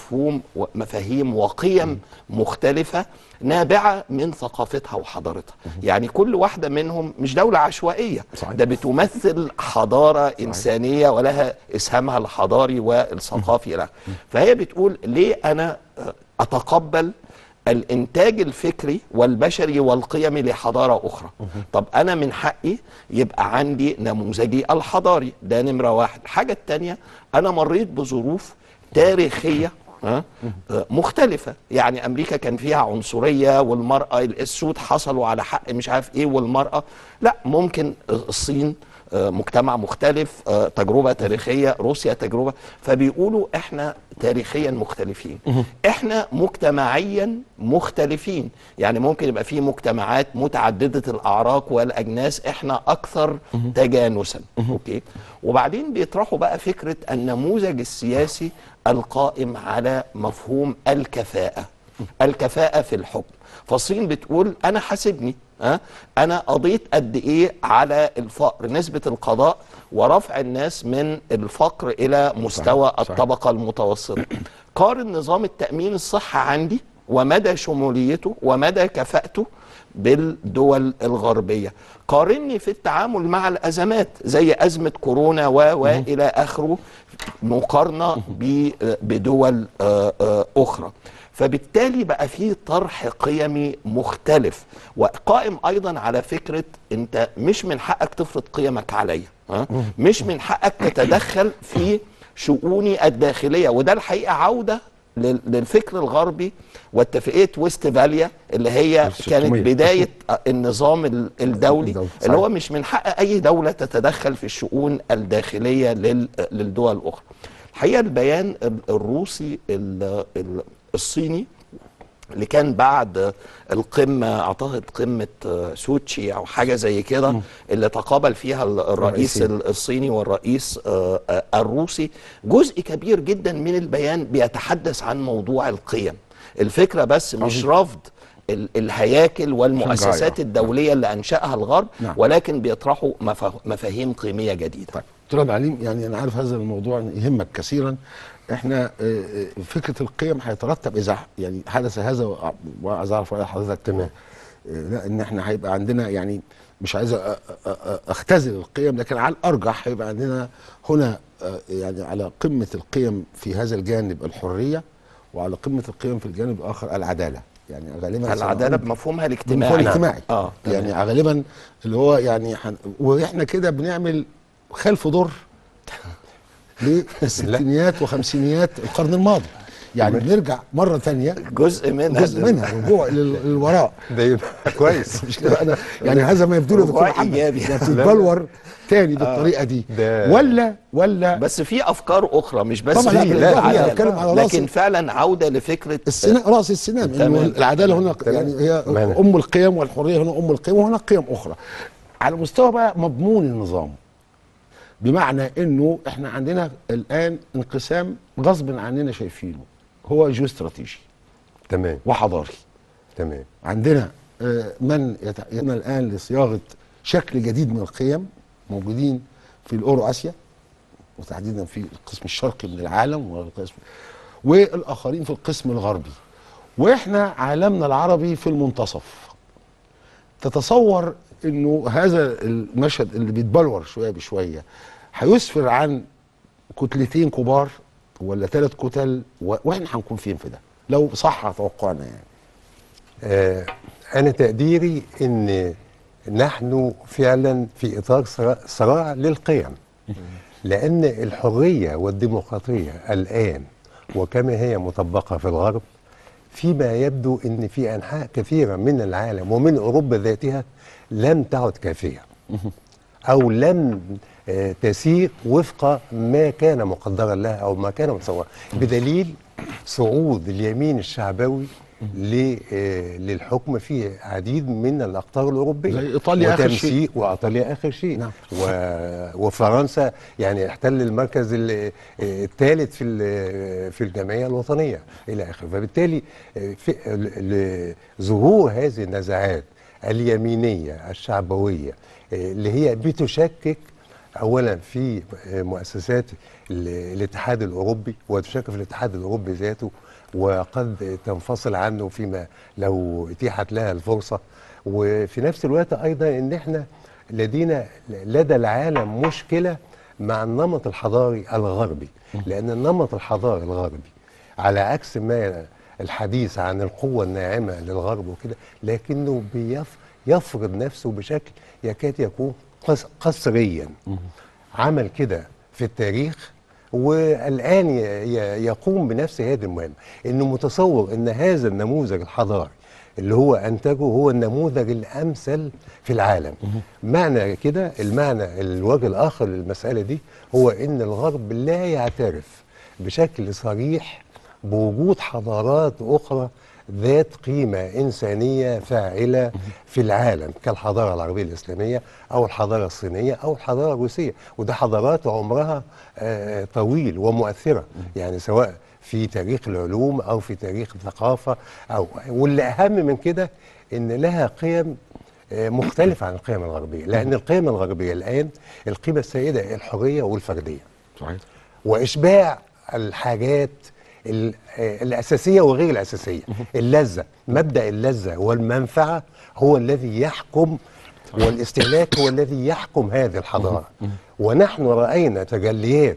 مفاهيم وقيم مختلفة نابعة من ثقافتها وحضارتها. يعني كل واحدة منهم مش دولة عشوائية، ده بتمثل حضارة إنسانية ولها إسهامها الحضاري والثقافي لها. فهي بتقول ليه أنا أتقبل الإنتاج الفكري والبشري والقيمي لحضارة أخرى؟ طب أنا من حقي يبقى عندي نموذجي الحضاري، ده نمرة واحد. الحاجة التانية، أنا مريت بظروف تاريخية مختلفة. يعني أمريكا كان فيها عنصرية والمرأة السود حصلوا على حق مش عارف إيه، والمرأة لا. ممكن الصين مجتمع مختلف، تجربة تاريخية، روسيا تجربة. فبيقولوا احنا تاريخيا مختلفين، احنا مجتمعيا مختلفين. يعني ممكن يبقى في مجتمعات متعددة الأعراق والأجناس، احنا أكثر تجانسا. أوكي. وبعدين بيطرحوا بقى فكرة النموذج السياسي القائم على مفهوم الكفاءة، الكفاءة في الحكم. فالصين بتقول أنا حاسبني، أنا قضيت قد إيه على الفقر، نسبة القضاء ورفع الناس من الفقر إلى مستوى الطبقة المتوسطة. قارن نظام التأمين الصحي عندي ومدى شموليته ومدى كفاءته بالدول الغربية. قارني في التعامل مع الأزمات زي أزمة كورونا وإلى آخره مقارنة بدول أخرى. فبالتالي بقى فيه طرح قيمي مختلف، وقائم أيضا على فكرة أنت مش من حقك تفرض قيمك عليا، مش من حقك تتدخل في شؤوني الداخلية. وده الحقيقة عودة للفكر الغربي واتفاقية ويستفاليا اللي هي كانت بداية النظام الدولي، اللي هو مش من حق أي دولة تتدخل في الشؤون الداخلية للدول الأخرى. الحقيقة البيان الروسي الصيني اللي كان بعد القمة، اعتقد قمة سوتشي او حاجة زي كده، اللي تقابل فيها الرئيس الصيني والرئيس الروسي، جزء كبير جدا من البيان بيتحدث عن موضوع القيم. الفكرة بس مش رفض الهياكل والمؤسسات الدولية اللي أنشأها الغرب، ولكن بيطرحوا مفاهيم قيمية جديدة. طيب دكتور عبد العليم، يعني أنا عارف هذا الموضوع يهمك كثيرا. احنا فكرة القيم هيترتب إذا يعني حدث هذا، وعايز أعرف رأي حضرتك. تمام. لا إن احنا هيبقى عندنا، يعني مش عايز أختزل القيم، لكن على الأرجح هيبقى عندنا هنا يعني على قمة القيم في هذا الجانب الحرية، وعلى قمة القيم في الجانب الآخر العدالة. يعني غالبا العدالة بمفهومها الاجتماعي. يعني غالبا اللي هو يعني واحنا كده بنعمل خلف ضر للستينيات وخمسينيات القرن الماضي. يعني بنرجع مرة ثانية جزء منها رجوع للوراء. ده يبقى كويس. مش كده؟ انا يعني هذا ما يبدو لي دكتور محمد، يعني تتبلور تاني بالطريقة دي ولا بس في افكار اخرى مش بس طبعا. لا بتكلم على لكن فعلا عودة لفكرة راس السنام، انه العدالة هنا يعني هي ام القيم، والحرية هنا ام القيم، وهنا قيم اخرى على مستوى بقى مضمون النظام. بمعنى انه احنا عندنا الان انقسام غصب عننا شايفينه، هو جيوستراتيجي تمام وحضاري. تمام. عندنا من يتعين الان لصياغه شكل جديد من القيم، موجودين في الاورو اسيا وتحديدا في القسم الشرقي من العالم، والاخرين في القسم الغربي، واحنا عالمنا العربي في المنتصف. تتصور انه هذا المشهد اللي بيتبلور شويه بشويه هيسفر عن كتلتين كبار ولا 3 كتل، واحنا هنكون فين في ده لو صح توقعنا؟ يعني انا تقديري ان نحن فعلا في اطار صراع للقيم، لان الحريه والديمقراطيه الان وكما هي مطبقه في الغرب، فيما يبدو ان في انحاء كثيره من العالم ومن اوروبا ذاتها لم تعد كافيه او لم تسير وفق ما كان مقدرا لها او ما كان متصورا، بدليل صعود اليمين الشعبوي للحكم في عديد من الاقطار الاوروبيه زي إيطاليا آخر شيء. وايطاليا اخر شيء. نعم. وفرنسا يعني احتل المركز الثالث في الجمعيه الوطنيه الى اخره. فبالتالي ظهور هذه النزاعات اليمينيه الشعبويه اللي هي بتشكك اولا في مؤسسات الاتحاد الاوروبي، وتشكك في الاتحاد الاوروبي ذاته، وقد تنفصل عنه فيما لو اتيحت لها الفرصه. وفي نفس الوقت ايضا ان احنا لدى العالم مشكله مع النمط الحضاري الغربي، لان النمط الحضاري الغربي على عكس ما الحديث عن القوه الناعمه للغرب وكده، لكنه يفرض نفسه بشكل يكاد يكون قسريا. عمل كده في التاريخ، والآن يقوم بنفس هذه المهمة، إنه متصور إن هذا النموذج الحضاري اللي هو أنتجه هو النموذج الأمثل في العالم. معنى كده، الوجه الآخر للمسألة دي هو إن الغرب لا يعترف بشكل صريح بوجود حضارات أخرى ذات قيمة إنسانية فاعلة في العالم، كالحضارة العربية الإسلامية أو الحضارة الصينية أو الحضارة الروسية. وده حضارات عمرها طويل ومؤثرة، يعني سواء في تاريخ العلوم أو في تاريخ الثقافة واللي أهم من كده إن لها قيم مختلفة عن القيم الغربية، لأن القيم الغربية الآن القيمة السائدة الحرية والفردية. صحيح. وإشباع الحاجات الأساسية وغير الأساسية. اللذة، مبدأ اللذة والمنفعة هو الذي يحكم، والاستهلاك هو الذي يحكم هذه الحضارة. ونحن رأينا تجليات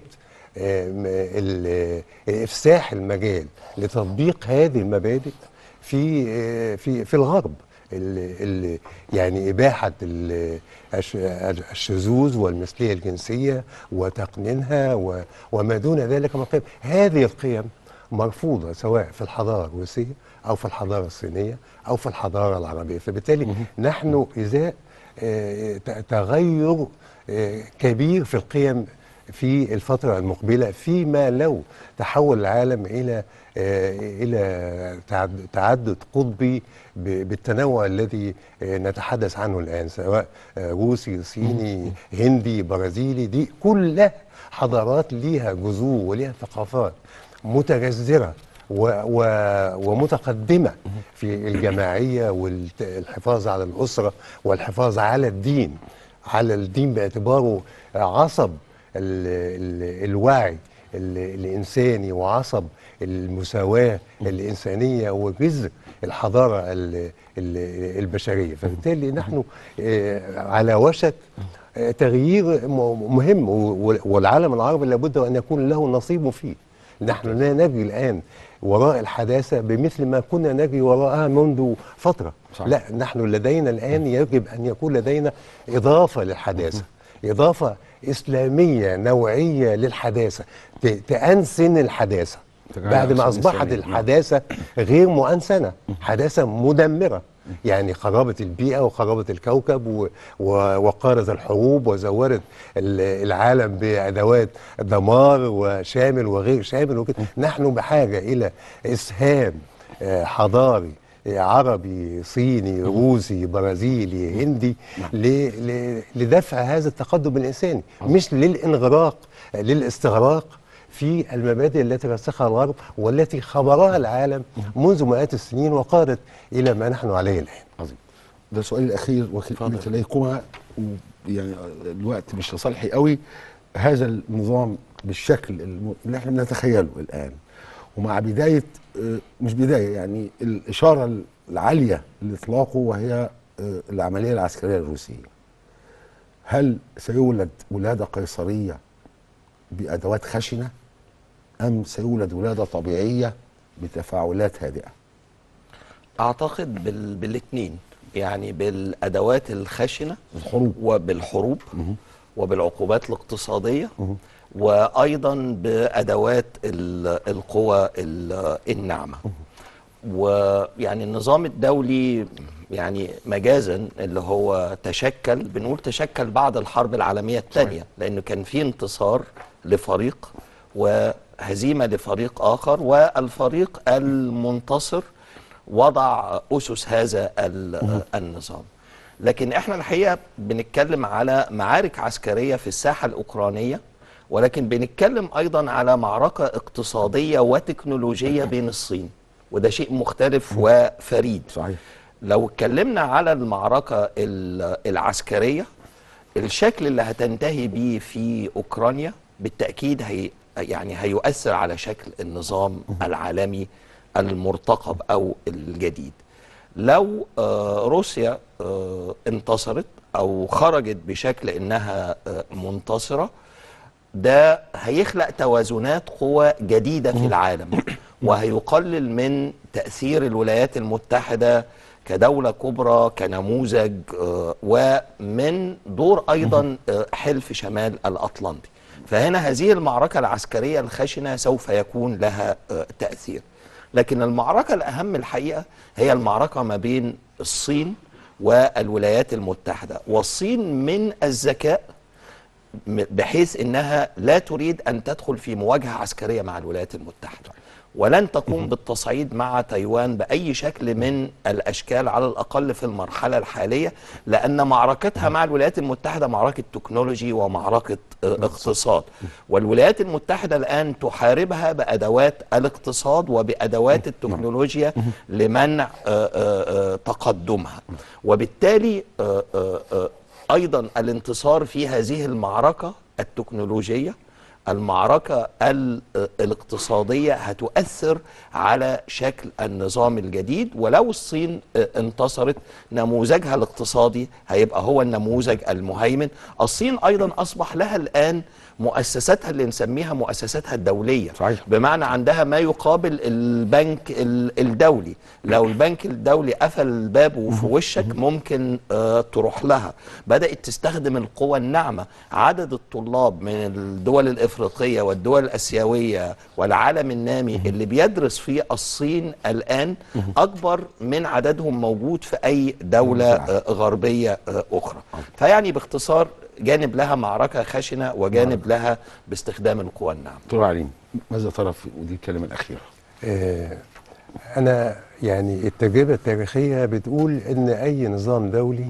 إفساح المجال لتطبيق هذه المبادئ في الغرب. يعني إباحة الشذوذ والمثلية الجنسية وتقنينها وما دون ذلك من القيم. هذه القيم مرفوضة سواء في الحضارة الروسية أو في الحضارة الصينية أو في الحضارة العربية. فبالتالي نحن إزاء تغير كبير في القيم في الفترة المقبلة، فيما لو تحول العالم إلى تعدد قطبي بالتنوع الذي نتحدث عنه الآن، سواء روسي، صيني، هندي، برازيلي. دي كلها حضارات ليها جذور وليها ثقافات متجذرة ومتقدمة في الجماعية والحفاظ على الأسرة والحفاظ على الدين باعتباره عصب الوعي الإنساني وعصب المساواة الإنسانية وجذر الحضارة البشرية. فبالتالي نحن على وشك تغيير مهم، والعالم العربي لابد أن يكون له نصيب فيه. نحن لا نجري الآن وراء الحداثة بمثل ما كنا نجري وراءها منذ فترة. صحيح. لا، نحن لدينا الآن يجب أن يكون لدينا إضافة للحداثة، إضافة إسلامية نوعية للحداثة تأنسن الحداثة بعد ما أصبحت الحداثة غير مؤنسنة، حداثة مدمرة. يعني خرابة البيئة وخرابة الكوكب وقارت الحروب وزورت العالم بأدوات دمار وشامل وغير شامل وكده. نحن بحاجة إلى إسهام حضاري عربي، صيني، روسي، برازيلي، هندي لدفع هذا التقدم الإنساني، مش للاستغراق في المبادئ التي رسخها الغرب والتي خبرها العالم منذ مئات السنين وقادت إلى ما نحن عليه الآن. عظيم. ده سؤالي الأخير وكيل إليكما، يعني الوقت مش لصالحي قوي. هذا النظام بالشكل اللي احنا بنتخيله الآن، ومع بداية مش بداية يعني الإشارة العالية لإطلاقه وهي العملية العسكرية الروسية، هل سيولد ولادة قيصرية بأدوات خشنة أم سيولد ولادة طبيعية بتفاعلات هادئة؟ أعتقد بالاثنين، يعني بالأدوات الخشنة وبالحروب وبالعقوبات الاقتصادية، وأيضا بأدوات القوى الناعمة. ويعني النظام الدولي يعني مجازا اللي هو بنقول تشكل بعد الحرب العالمية الثانية، لأنه كان في انتصار لفريق وهزيمة لفريق آخر، والفريق المنتصر وضع أسس هذا النظام. لكن احنا الحقيقة بنتكلم على معارك عسكرية في الساحة الأوكرانية، ولكن بنتكلم أيضا على معركة اقتصادية وتكنولوجية بين الصين، وده شيء مختلف وفريد. صحيح. لو اتكلمنا على المعركة العسكرية، الشكل اللي هتنتهي بيه في أوكرانيا بالتأكيد هيؤثر على شكل النظام العالمي المرتقب أو الجديد. لو روسيا انتصرت أو خرجت بشكل إنها منتصرة، ده هيخلق توازنات قوى جديدة في العالم، وهيقلل من تأثير الولايات المتحدة كدولة كبرى كنموذج، ومن دور أيضا حلف شمال الأطلنطي. فهنا هذه المعركة العسكرية الخشنة سوف يكون لها تأثير. لكن المعركة الأهم الحقيقة هي المعركة ما بين الصين والولايات المتحدة. والصين من الذكاء بحيث أنها لا تريد أن تدخل في مواجهة عسكرية مع الولايات المتحدة، ولن تقوم بالتصعيد مع تايوان بأي شكل من الأشكال، على الأقل في المرحلة الحالية، لأن معركتها مع الولايات المتحدة معركة تكنولوجي ومعركة اقتصاد، والولايات المتحدة الآن تحاربها بأدوات الاقتصاد وبأدوات التكنولوجيا لمنع تقدمها. وبالتالي أيضا الانتصار في هذه المعركة التكنولوجية، المعركة الاقتصادية، هتؤثر على شكل النظام الجديد. ولو الصين انتصرت، نموذجها الاقتصادي هيبقى هو النموذج المهيمن. الصين أيضا أصبح لها الآن مؤسساتها اللي نسميها مؤسساتها الدولية. صحيح. بمعنى عندها ما يقابل البنك الدولي. لو البنك الدولي قفل بابه في وشك ممكن تروح لها. بدأت تستخدم القوى الناعمة. عدد الطلاب من الدول الإفريقية والدول الأسيوية والعالم النامي اللي بيدرس في الصين الآن أكبر من عددهم موجود في أي دولة غربية أخرى. فيعني باختصار، جانب لها معركة خشنة وجانب لها باستخدام القوى الناعمة. دكتور عليم، ماذا ترى في ودي الكلمة الأخيرة؟ أنا يعني التجربة التاريخية بتقول إن أي نظام دولي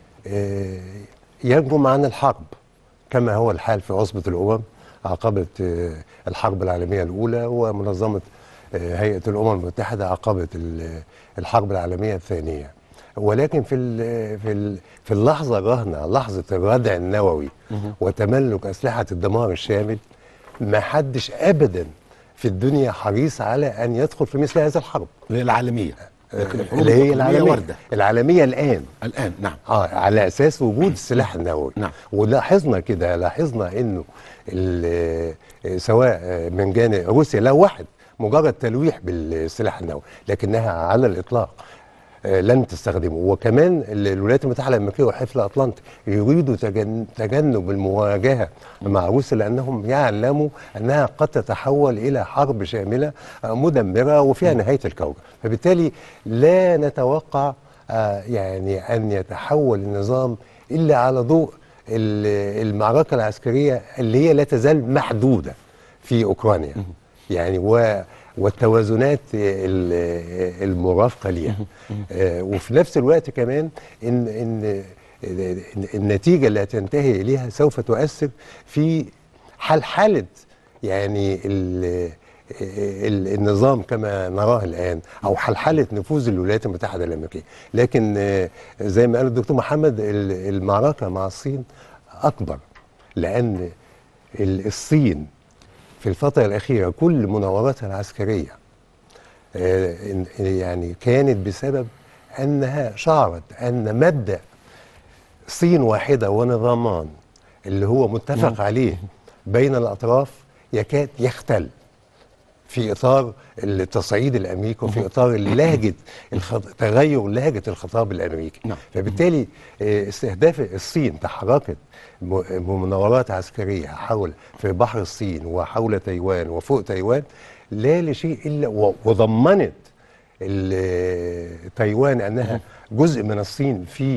ينجم عن الحرب، كما هو الحال في عصبة الأمم عقبت الحرب العالمية الأولى، ومنظمة هيئة الأمم المتحدة عقبت الحرب العالمية الثانية. ولكن في اللحظة الراهنة، لحظة الردع النووي وتملك أسلحة الدمار الشامل، ما حدش أبدا في الدنيا حريص على أن يدخل في مثل هذه الحرب العالمية. اللي هي العالمية وردة. العالمية الآن نعم. على أساس وجود السلاح النووي. نعم. ولاحظنا كده، لاحظنا إنه سواء من جانب روسيا، لا واحد مجرد تلويح بالسلاح النووي، لكنها على الإطلاق لن تستخدمه. وكمان الولايات المتحدة الأمريكية والحلف الأطلنطي يريدوا تجنب المواجهة مع روسيا، لأنهم يعلموا أنها قد تتحول إلى حرب شاملة مدمرة وفيها نهاية الكوكب. فبالتالي لا نتوقع يعني أن يتحول النظام إلا على ضوء المعركة العسكرية اللي هي لا تزال محدودة في أوكرانيا، يعني والتوازنات المرافقة ليها. وفي نفس الوقت كمان إن النتيجة اللي هتنتهي إليها سوف تؤثر في حالة يعني النظام كما نراه الآن، أو حالة نفوذ الولايات المتحدة الأمريكية. لكن زي ما قال الدكتور محمد، المعركة مع الصين أكبر، لأن الصين في الفترة الأخيرة كل مناوراتها العسكرية يعني كانت بسبب أنها شعرت أن مبدأ صين واحدة ونظامان اللي هو متفق عليه بين الأطراف يكاد يختل في إطار التصعيد الأمريكي وفي إطار تغير لهجة الخطاب الأمريكي. فبالتالي استهداف الصين تحركت بمناورات عسكرية في بحر الصين وحول تايوان وفوق تايوان، لا لشيء إلا وضمنت تايوان أنها جزء من الصين في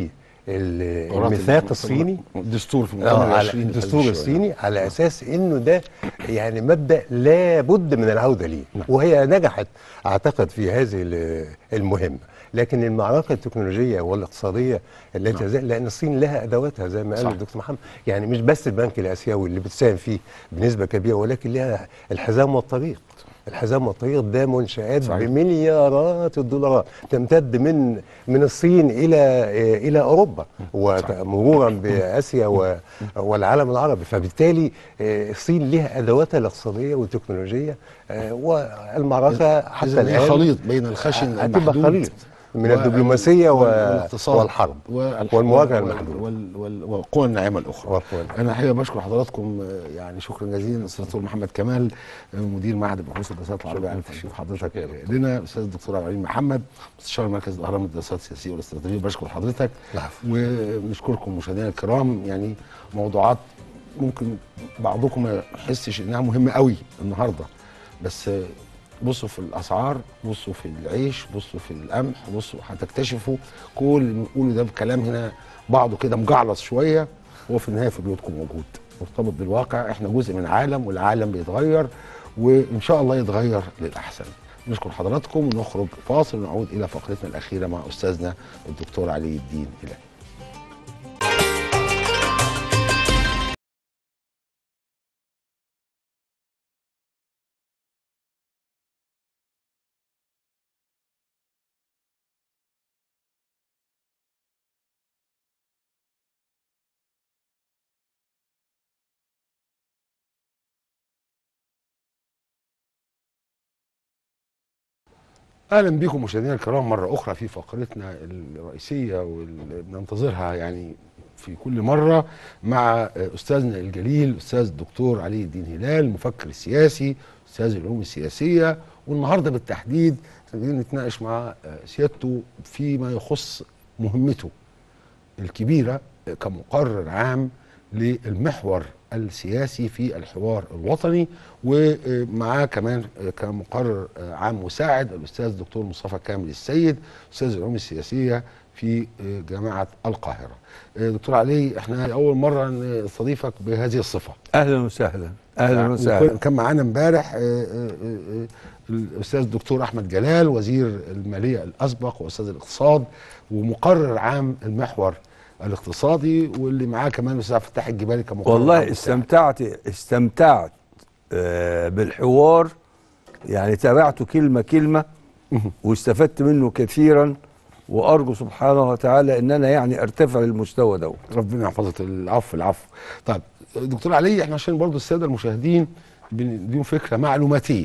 الميثاق الصيني، الدستور في المؤتمر على العشرين الدستور الصيني، على اساس انه ده يعني مبدا لا بد من العوده ليه. وهي نجحت اعتقد في هذه المهمه. لكن المعركه التكنولوجيه والاقتصاديه التي لان الصين لها ادواتها زي ما قال الدكتور محمد، يعني مش بس البنك الاسيوي اللي بتساهم فيه بنسبه كبيره، ولكن لها الحزام والطريق. الحزام والطريق ده منشآت بمليارات الدولارات تمتد من الصين الى اوروبا ومرورا باسيا والعالم العربي. فبالتالي الصين لها ادواتها الاقتصاديه والتكنولوجيه، والمعركه حتى الان خليط بين الخشن المحدود خليط من الدبلوماسيه والحرب والمواجهه المحدوده والقوى الناعمه الاخرى. انا حقيقه بشكر حضراتكم يعني شكرا جزيلا. الدكتور محمد كمال مدير معهد البحوث والدراسات العربيه على تشريف حضرتك لنا. الاستاذ الدكتور عبد العليم محمد مستشار مركز الاهرام للدراسات السياسيه والاستراتيجيه، بشكر حضرتك. ونشكركم مشاهدينا الكرام. يعني موضوعات ممكن بعضكم ما يحسش انها مهمه قوي النهارده، بس بصوا في الاسعار، بصوا في العيش، بصوا في القمح، بصوا هتكتشفوا كل اللي بنقوله ده بكلام هنا بعضه كده مجعلص شويه، هو في النهايه في بيوتكم موجود مرتبط بالواقع. احنا جزء من عالم والعالم بيتغير وان شاء الله يتغير للاحسن. نشكر حضراتكم ونخرج فاصل ونعود الى فقرتنا الاخيره مع استاذنا الدكتور علي الدين هلال. اهلا بكم مشاهدينا الكرام مره اخرى في فقرتنا الرئيسيه واللي بننتظرها يعني في كل مره مع استاذنا الجليل الاستاذ الدكتور علي الدين هلال، المفكر السياسي، استاذ العلوم السياسيه. والنهارده بالتحديد جايين نتناقش مع سيادته فيما يخص مهمته الكبيره كمقرر عام للمحور السياسي في الحوار الوطني، ومعاه كمان كمقرر عام مساعد الاستاذ الدكتور مصطفى كامل السيد استاذ العلوم السياسيه في جامعه القاهره. دكتور علي، احنا اول مره نستضيفك بهذه الصفه. اهلا وسهلا. اهلا وسهلا. كان معانا امبارح الاستاذ الدكتور احمد جلال وزير الماليه الاسبق واستاذ الاقتصاد ومقرر عام المحور الاقتصادي، واللي معاه كمان الاستاذ فتح الجبالي كمقرر. والله استمتعت بالحوار، يعني تابعته كلمه كلمه واستفدت منه كثيرا، وارجو سبحانه وتعالى ان انا يعني ارتفع للمستوى ده. ربنا يحفظك. العفو. طيب دكتور علي، احنا عشان برضو الساده المشاهدين بنديهم فكره معلوماتيه.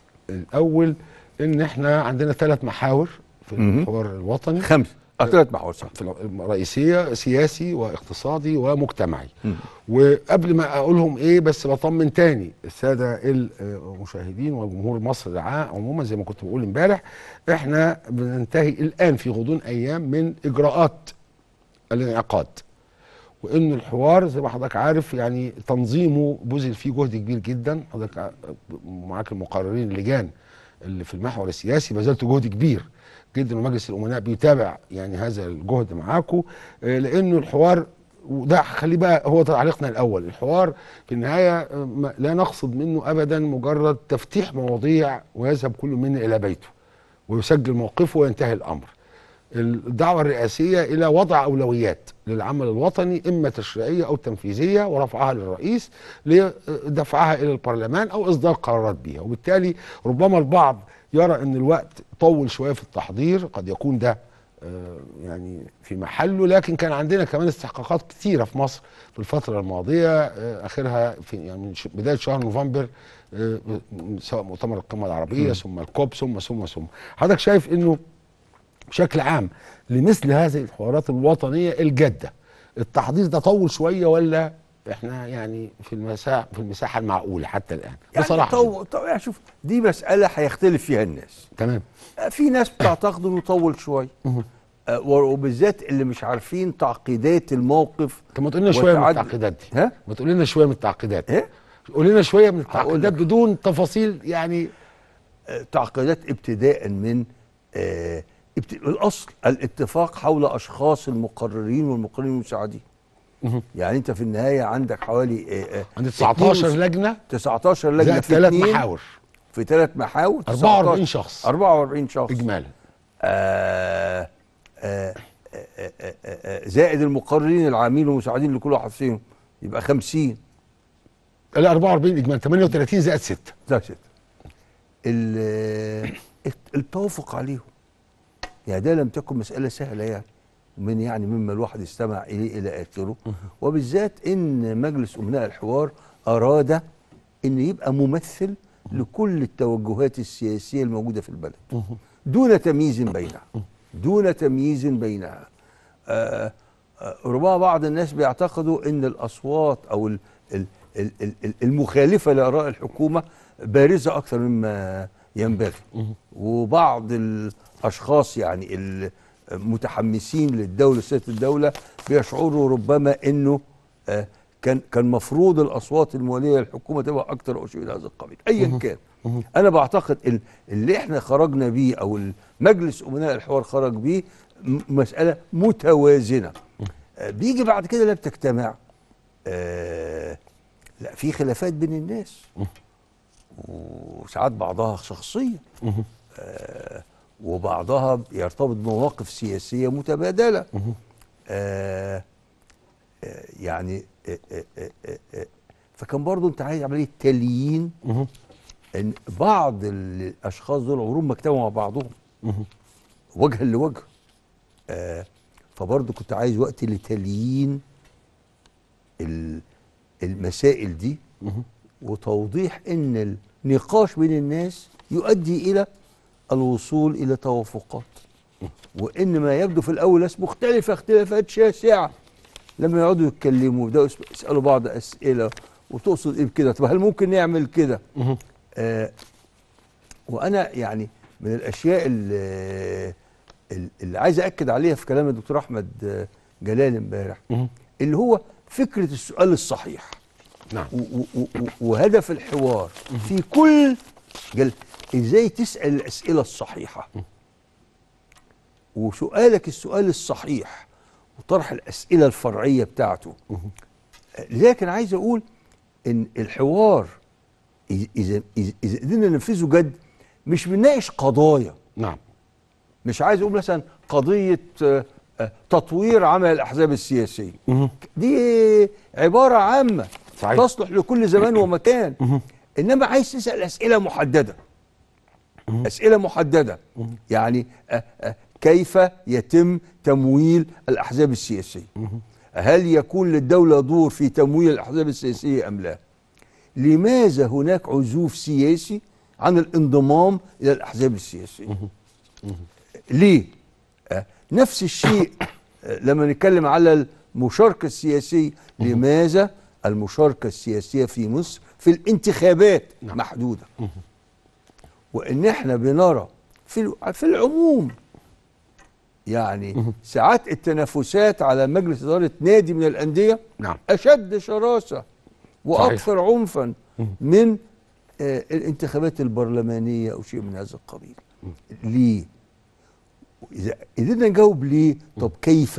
الاول ان احنا عندنا 3 محاور في الحوار الوطني. 3 محاور صح. رئيسيه، سياسي واقتصادي ومجتمعي. وقبل ما اقولهم ايه بس بطمن تاني الساده المشاهدين والجمهور المصري عموما زي ما كنت بقول امبارح، احنا بننتهي الان في غضون ايام من اجراءات الانعقاد، وان الحوار زي ما حضرتك عارف يعني تنظيمه بذل فيه جهد كبير جدا. حضرتك معاك المقررين اللجان اللي في المحور السياسي بذلتوا جهد كبير جدا، ومجلس الامناء بيتابع يعني هذا الجهد معاكم، لانه الحوار وده خليه بقى هو تعليقنا الاول. الحوار في النهايه لا نقصد منه ابدا مجرد تفتيح مواضيع ويذهب كل منا الى بيته ويسجل موقفه وينتهي الامر. الدعوه الرئاسيه الى وضع اولويات للعمل الوطني، اما تشريعيه او تنفيذيه، ورفعها للرئيس لدفعها الى البرلمان او اصدار قرارات بها. وبالتالي ربما البعض يرى ان الوقت طول شويه في التحضير، قد يكون ده يعني في محله، لكن كان عندنا كمان استحقاقات كثيره في مصر في الفتره الماضيه، اخرها في يعني من بدايه شهر نوفمبر، سواء مؤتمر القمه العربيه ثم الكوب ثم حضرتك شايف انه بشكل عام لمثل هذه الحوارات الوطنيه الجاده التحضير ده طول شويه، ولا احنا يعني في المساحه المعقوله حتى الان؟ يعني بصراحه يعني شوف، دي مساله هيختلف فيها الناس. تمام. في ناس بتعتقد انه طول شويه، وبالذات اللي مش عارفين تعقيدات الموقف. طب ما تقول لنا شويه من التعقيدات دي. ها؟ ما تقول لنا شويه من التعقيدات. قول لنا شويه من التعقيدات بدون تفاصيل يعني. تعقيدات ابتداء من الاصل الاتفاق حول اشخاص المقررين والمقررين المساعدين. يعني انت في النهايه عندك حوالي عندك 19 لجنه 19 لجنه في 3 محاور، في 3 محاور 44 شخص 44 شخص اجمالا. زائد المقررين العاملين والمساعدين اللي كل واحد فيهم يبقى 50. لا 44 اجمالا، 38 زائد 6. زائد 6. التوافق عليهم يعني ده لم تكن مسألة سهلة يعني مما الواحد استمع إليه إلى آخره، وبالذات إن مجلس أمناء الحوار أراد إن يبقى ممثل لكل التوجهات السياسية الموجودة في البلد دون تمييز بينها. ربما بعض الناس بيعتقدوا إن الأصوات أو المخالفة لآراء الحكومة بارزة أكثر مما ينبغي، وبعض الأشخاص يعني المتحمسين للدولة سيادة الدولة بيشعروا ربما إنه كان مفروض الأصوات الموالية للحكومة تبقى أكثر أو شيء من هذا القبيل. أيا كان، أنا بعتقد اللي إحنا خرجنا بيه أو المجلس أمناء الحوار خرج بيه مسألة متوازنة. بيجي بعد كده لا بتجتمع، لا في خلافات بين الناس وساعات بعضها شخصية، وبعضها يرتبط بمواقف سياسية متبادلة. يعني فكان برضو انت عايز عملية تليين، ان بعض الاشخاص دول عمرهم ما اجتمعوا مع بعضهم وجها لوجه، فبرضو كنت عايز وقت لتليين المسائل دي وتوضيح ان النقاش بين الناس يؤدي الى الوصول الى توافقات، وان ما يبدو في الاول ناس مختلفه اختلافات شاسعه لما يقعدوا يتكلموا ويبداوا يسالوا بعض اسئله وتقصد ايه بكده؟ طب هل ممكن نعمل كده؟ وانا يعني من الاشياء اللي عايز اكد عليها في كلام الدكتور احمد جلال امبارح اللي هو فكره السؤال الصحيح. نعم. وهدف الحوار في كل ازاي تسال الاسئله الصحيحه، وسؤالك السؤال الصحيح وطرح الاسئله الفرعيه بتاعته. لكن عايز اقول ان الحوار اذا قدرنا ننفذه جد مش بنناقش قضايا. نعم. مش عايز اقول مثلا قضيه تطوير عمل الاحزاب السياسيه، دي عباره عامه صحيح. تصلح لكل زمان ومكان، انما عايز تسال اسئله محدده. اسئله محدده يعني كيف يتم تمويل الاحزاب السياسيه؟ هل يكون للدوله دور في تمويل الاحزاب السياسيه ام لا؟ لماذا هناك عزوف سياسي عن الانضمام الى الاحزاب السياسيه؟ ليه؟ نفس الشيء لما نتكلم على المشاركه السياسيه، لماذا المشاركه السياسيه في مصر في الانتخابات محدوده؟ وان احنا بنرى في العموم يعني ساعات التنافسات على مجلس اداره نادي من الانديه اشد شراسه واكثر عنفا من الانتخابات البرلمانيه او شيء من هذا القبيل. ليه؟ اذا قدرنا نجاوب ليه، طب كيف؟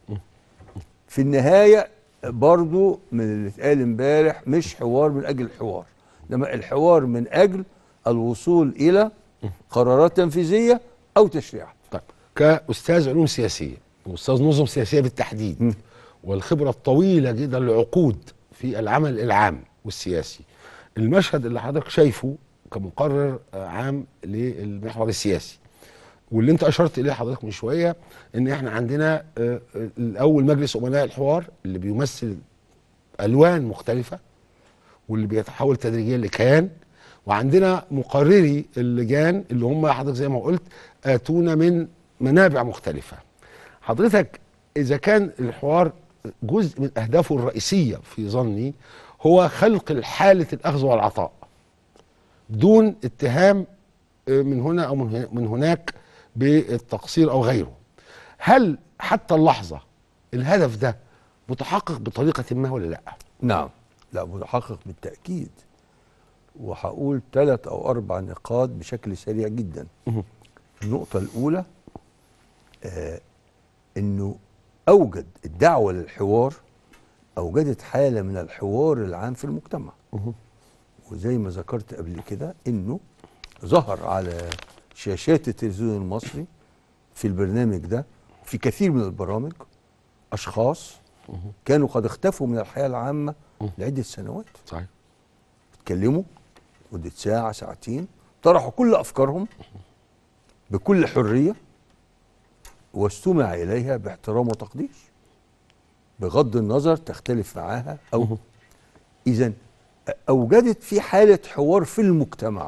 في النهايه برضو من اللي اتقال امبارح مش حوار من اجل الحوار، انما الحوار من اجل الوصول الى قرارات تنفيذيه او تشريعات. طيب كاستاذ علوم سياسيه واستاذ نظم سياسيه بالتحديد والخبره الطويله جدا لعقود في العمل العام والسياسي، المشهد اللي حضرتك شايفه كمقرر عام للمحور السياسي واللي انت اشرت اليه حضرتك من شويه، ان احنا عندنا الاول مجلس امناء الحوار اللي بيمثل الوان مختلفه واللي بيتحول تدريجيا لكيان، وعندنا مقرري اللجان اللي هم حضرتك زي ما قلت اتونا من منابع مختلفه. حضرتك اذا كان الحوار جزء من اهدافه الرئيسيه في ظني هو خلق حاله الاخذ والعطاء دون اتهام من هنا او من هناك بالتقصير او غيره، هل حتى اللحظه الهدف ده متحقق بطريقه ما ولا لا؟ نعم، لا متحقق بالتاكيد، وهقول 3 أو 4 نقاط بشكل سريع جدا. النقطه الاولى انه اوجد الدعوه للحوار، اوجدت حاله من الحوار العام في المجتمع. وزي ما ذكرت قبل كده انه ظهر على شاشات التلفزيون المصري في البرنامج ده في كثير من البرامج اشخاص كانوا قد اختفوا من الحياه العامه لعده سنوات. صحيح. اتكلموا مده ساعه ساعتين، طرحوا كل افكارهم بكل حريه، واستمع اليها باحترام وتقدير بغض النظر تختلف معاها او. اذا اوجدت في حاله حوار في المجتمع.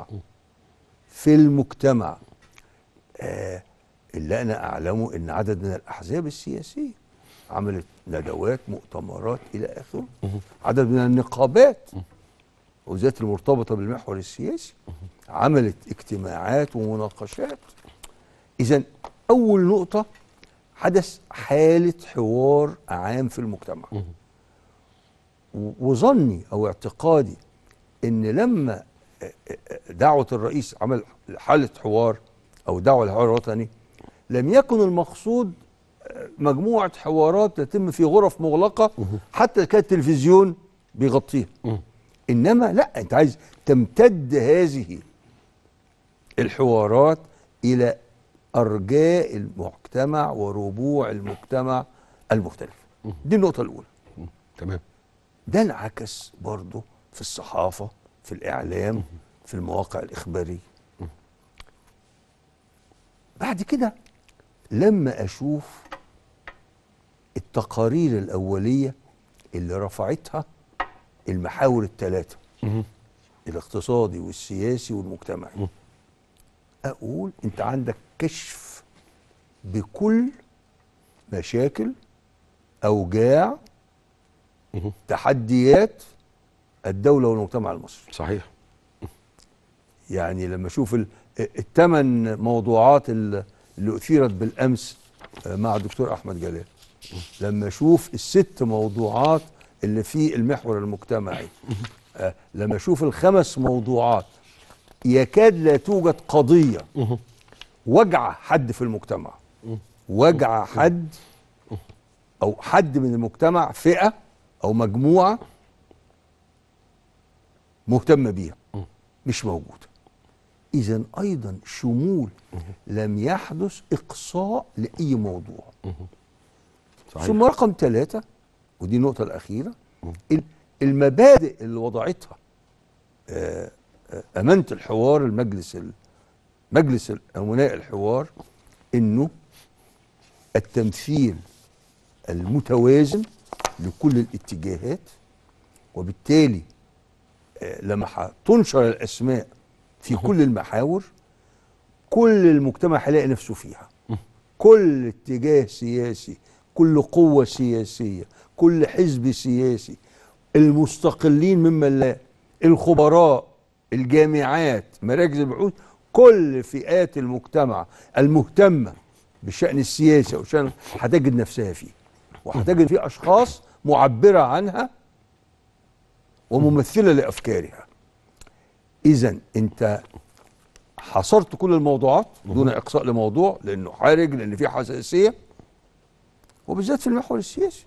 اللي انا اعلمه ان عدد من الاحزاب السياسيه عملت ندوات، مؤتمرات الى اخره. عدد من النقابات وذات المرتبطه بالمحور السياسي عملت اجتماعات ومناقشات. اذا اول نقطه، حدث حاله حوار عام في المجتمع. وظني او اعتقادي ان لما دعوه الرئيس عمل حاله حوار او دعوه للحوار الوطني، لم يكن المقصود مجموعه حوارات تتم في غرف مغلقه حتى كان التلفزيون بيغطيها. انما لا، انت عايز تمتد هذه الحوارات الى ارجاء المجتمع وربوع المجتمع المختلف. دي النقطه الاولى. تمام. ده انعكس برضه في الصحافه، في الاعلام، في المواقع الاخباريه. بعد كده لما اشوف التقارير الاوليه اللي رفعتها المحاور الثلاثه، الاقتصادي والسياسي والمجتمعي، اقول انت عندك كشف بكل مشاكل، اوجاع، تحديات الدوله والمجتمع المصري. صحيح. يعني لما اشوف الثمان موضوعات اللي اثيرت بالامس مع الدكتور احمد جلال، لما اشوف الست موضوعات اللي في المحور المجتمعي، لما اشوف الخمس موضوعات، يكاد لا توجد قضيه وجع حد في المجتمع، وجع حد او حد من المجتمع، فئه او مجموعه مهتمه بيها، مش موجوده. اذا ايضا شمول، لم يحدث اقصاء لاي موضوع. صحيح. ثم رقم 3، ودي النقطه الاخيره، المبادئ اللي وضعتها امانه الحوار، مجلس امناء الحوار، انه التمثيل المتوازن لكل الاتجاهات، وبالتالي لما هتنشر الاسماء في كل المحاور، كل المجتمع هيلاقي نفسه فيها. كل اتجاه سياسي، كل قوة سياسية، كل حزب سياسي، المستقلين ممن لا، الخبراء، الجامعات، مراكز البحوث، كل فئات المجتمع المهتمة بالشأن السياسي أو شأن، هتجد نفسها فيه، وهتجد فيه أشخاص معبرة عنها وممثلة لأفكارها. إذن أنت حصرت كل الموضوعات دون إقصاء لموضوع، لأنه حارج، لأن فيه حساسية، وبالذات في المحور السياسي.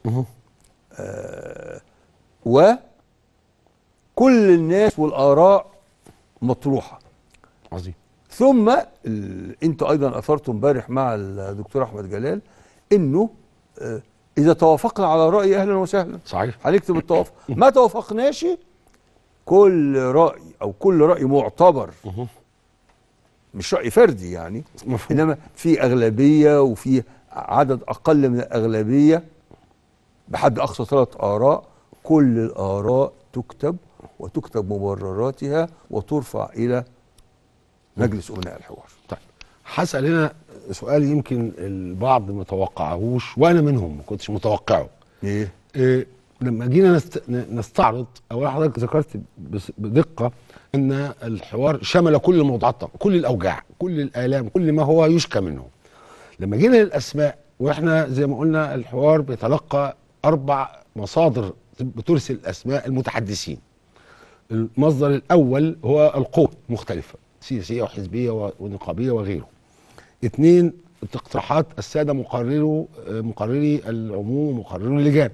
وكل الناس والآراء مطروحة. عظيم. ثم أنت أيضا أثرت امبارح مع الدكتور أحمد جلال إنه إذا توافقنا على رأي أهلا وسهلا، صحيح، هنكتب التوافق. ما توافقناش، كل رأي أو كل رأي معتبر، مش رأي فردي يعني، إنما في أغلبية وفي عدد أقل من الأغلبية، بحد أقصى 3 آراء، كل الآراء تكتب وتكتب مبرراتها وترفع إلى مجلس أمناء الحوار. طيب، هسأل هنا سؤال يمكن البعض ما توقعهوش، وأنا منهم ما كنتش متوقعه. إيه؟ لما جينا نستعرض، أولا حضرتك ذكرت بدقة أن الحوار شمل كل الموضوعات، كل الأوجاع، كل الآلام، كل ما هو يشكى منه. لما جينا للأسماء، وإحنا زي ما قلنا الحوار بيتلقى 4 مصادر بترسل أسماء المتحدثين. المصدر الأول هو القوى المختلفة، سياسية وحزبية ونقابية وغيره. 2 اقتراحات الساده مقرري العموم ومقرري اللجان.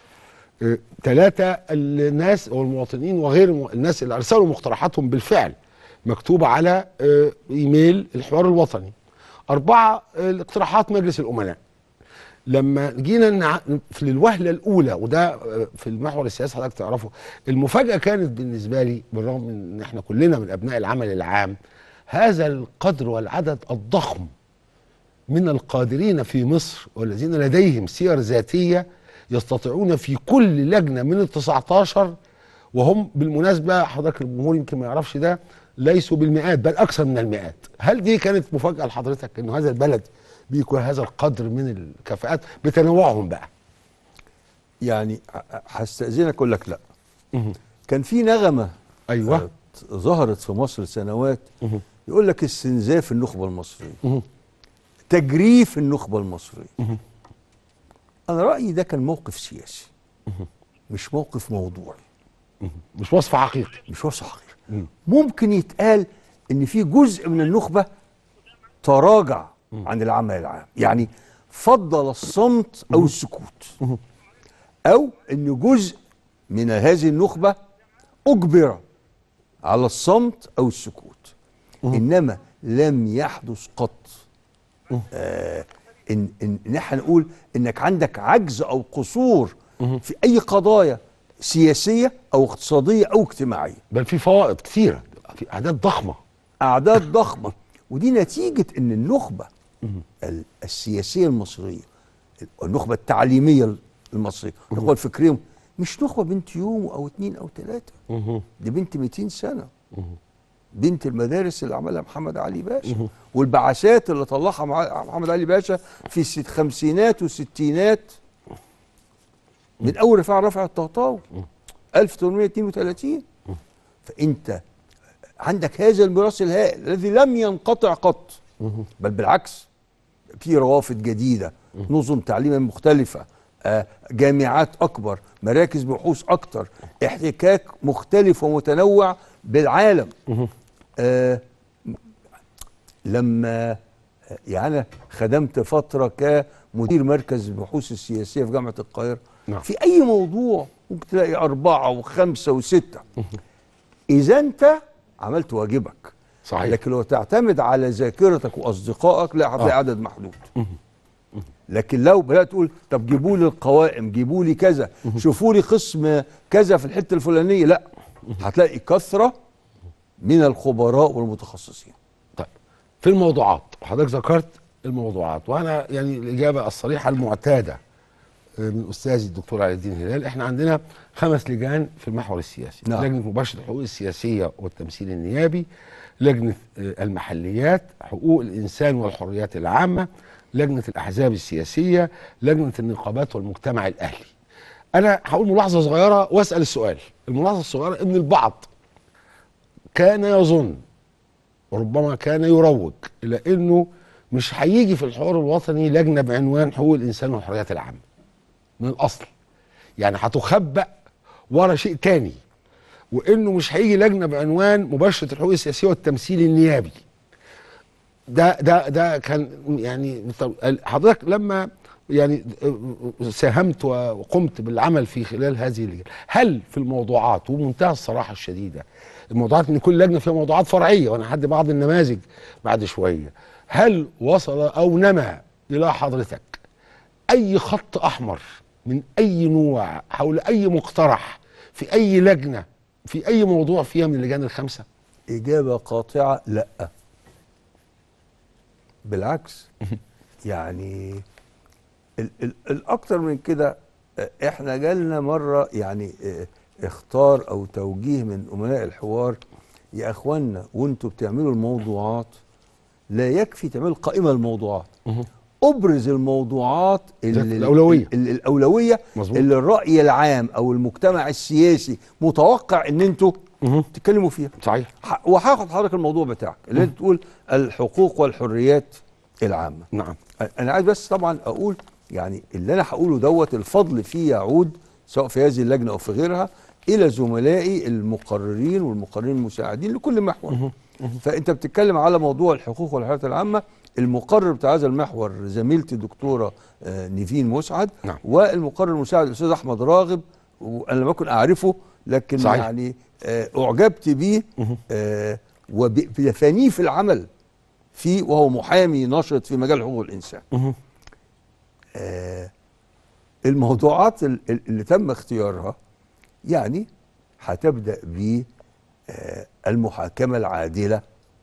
3 الناس والمواطنين وغير الناس اللي ارسلوا مقترحاتهم بالفعل مكتوبه على ايميل الحوار الوطني. 4 الاقتراحات مجلس الامناء. لما جينا في الوهله الاولى، وده في المحور السياسي حضرتك تعرفه، المفاجاه كانت بالنسبه لي بالرغم من ان احنا كلنا من ابناء العمل العام، هذا القدر والعدد الضخم من القادرين في مصر والذين لديهم سير ذاتيه يستطيعون في كل لجنه من ال19، وهم بالمناسبه حضرتك الجمهور يمكن ما يعرفش ده، ليسوا بالمئات بل اكثر من المئات. هل دي كانت مفاجاه لحضرتك انه هذا البلد بيكون هذا القدر من الكفاءات بتنوعهم بقى؟ يعني هستأذنك اقول لك لا. كان في نغمه ايوه ظهرت في مصر سنوات يقول لك استنزاف النخبه المصريه، تجريف النخبه المصريه. انا رايي ده كان موقف سياسي مش موقف موضوعي، مش وصف حقيقي. مش وصف حقيقي. ممكن يتقال ان في جزء من النخبه تراجع عن العمل العام، يعني فضل الصمت او السكوت، او ان جزء من هذه النخبه اجبر على الصمت او السكوت. انما لم يحدث قط ان احنا نقول انك عندك عجز او قصور في اي قضايا سياسيه او اقتصاديه او اجتماعيه، بل في فوائد كثيره، في اعداد ضخمه. اعداد ضخمه، ودي نتيجه ان النخبه السياسيه المصريه، النخبه التعليميه المصريه، النخبه الفكريه، مش نخبه بنت يوم او 2 أو 3، دي بنت 200 سنه، بنت المدارس اللي عملها محمد علي باشا، والبعثات اللي طلعها محمد علي باشا في الخمسينات والستينات، من اول رفع الطهطاوي 1832. فانت عندك هذا الميراث الهائل الذي لم ينقطع قط، بل بالعكس في روافد جديده، نظم تعليم مختلفه، جامعات اكبر، مراكز بحوث اكتر، احتكاك مختلف ومتنوع بالعالم. لما يعني انا خدمت فتره كمدير مركز البحوث السياسيه في جامعه القاهره، في اي موضوع ممكن تلاقي 4 و5 و6 اذا انت عملت واجبك. صحيح. لكن لو تعتمد على ذاكرتك واصدقائك لا هتلاقي عدد محدود. لكن لو بدات تقول طب جيبوا لي القوائم، جيبوا لي كذا، شوفوا لي قسم كذا في الحته الفلانيه، لا هتلاقي كثره من الخبراء والمتخصصين. طيب في الموضوعات حضرتك ذكرت الموضوعات، وانا يعني الاجابه الصريحه المعتاده من استاذي الدكتور علي الدين هلال، احنا عندنا 5 لجان في المحور السياسي. نعم. لجنه مباشره الحقوق السياسيه والتمثيل النيابي، لجنه المحليات، حقوق الانسان والحريات العامه، لجنه الاحزاب السياسيه، لجنه النقابات والمجتمع الاهلي. انا هقول ملاحظه صغيره واسال السؤال. الملاحظه الصغيره ان البعض كان يظن وربما كان يروج الى انه مش هيجي في الحوار الوطني لجنه بعنوان حقوق الانسان والحريات العامه من الاصل، يعني هتخبأ ورا شيء تاني، وانه مش هيجي لجنه بعنوان مباشره الحقوق السياسيه والتمثيل النيابي. ده كان يعني حضرتك لما يعني ساهمت وقمت بالعمل في خلال هذه اللجنه، هل في الموضوعات وبمنتهى الصراحه الشديده، الموضوعات ان كل لجنه فيها موضوعات فرعيه وانا هدي بعض النماذج بعد شويه، هل وصل او نما الى حضرتك اي خط احمر من اي نوع حول اي مقترح في اي لجنه في اي موضوع فيها من اللجان ال5؟ اجابه قاطعه لا، بالعكس. يعني الاكتر من كده، احنا جالنا مره يعني اختار او توجيه من امناء الحوار، يا اخوانا وانتوا بتعملوا الموضوعات لا يكفي تعملوا قائمه الموضوعات، ابرز الموضوعات الاولويه مظبوط. اللي الراي العام او المجتمع السياسي متوقع ان انتوا تتكلموا فيها. صحيح. وهاخد حضرتك الموضوع بتاعك اللي انت تقول الحقوق والحريات العامه. نعم. انا عايز بس طبعا اقول يعني اللي انا هقوله دوت الفضل فيه يعود سواء في هذه اللجنه او في غيرها الى زملائي المقررين والمقررين المساعدين لكل محور. فانت بتتكلم على موضوع الحقوق والحريات العامه، المقرر بتاع هذا المحور زميلتي الدكتوره نيفين مسعد، نعم. والمقرر المساعد الاستاذ احمد راغب، وانا لم اكن اعرفه لكن صحيح. يعني اعجبت بيه وبفانيه في العمل فيه، وهو محامي ناشط في مجال حقوق الانسان. الموضوعات اللي تم اختيارها يعني هتبدأ بالمحاكمة العادلة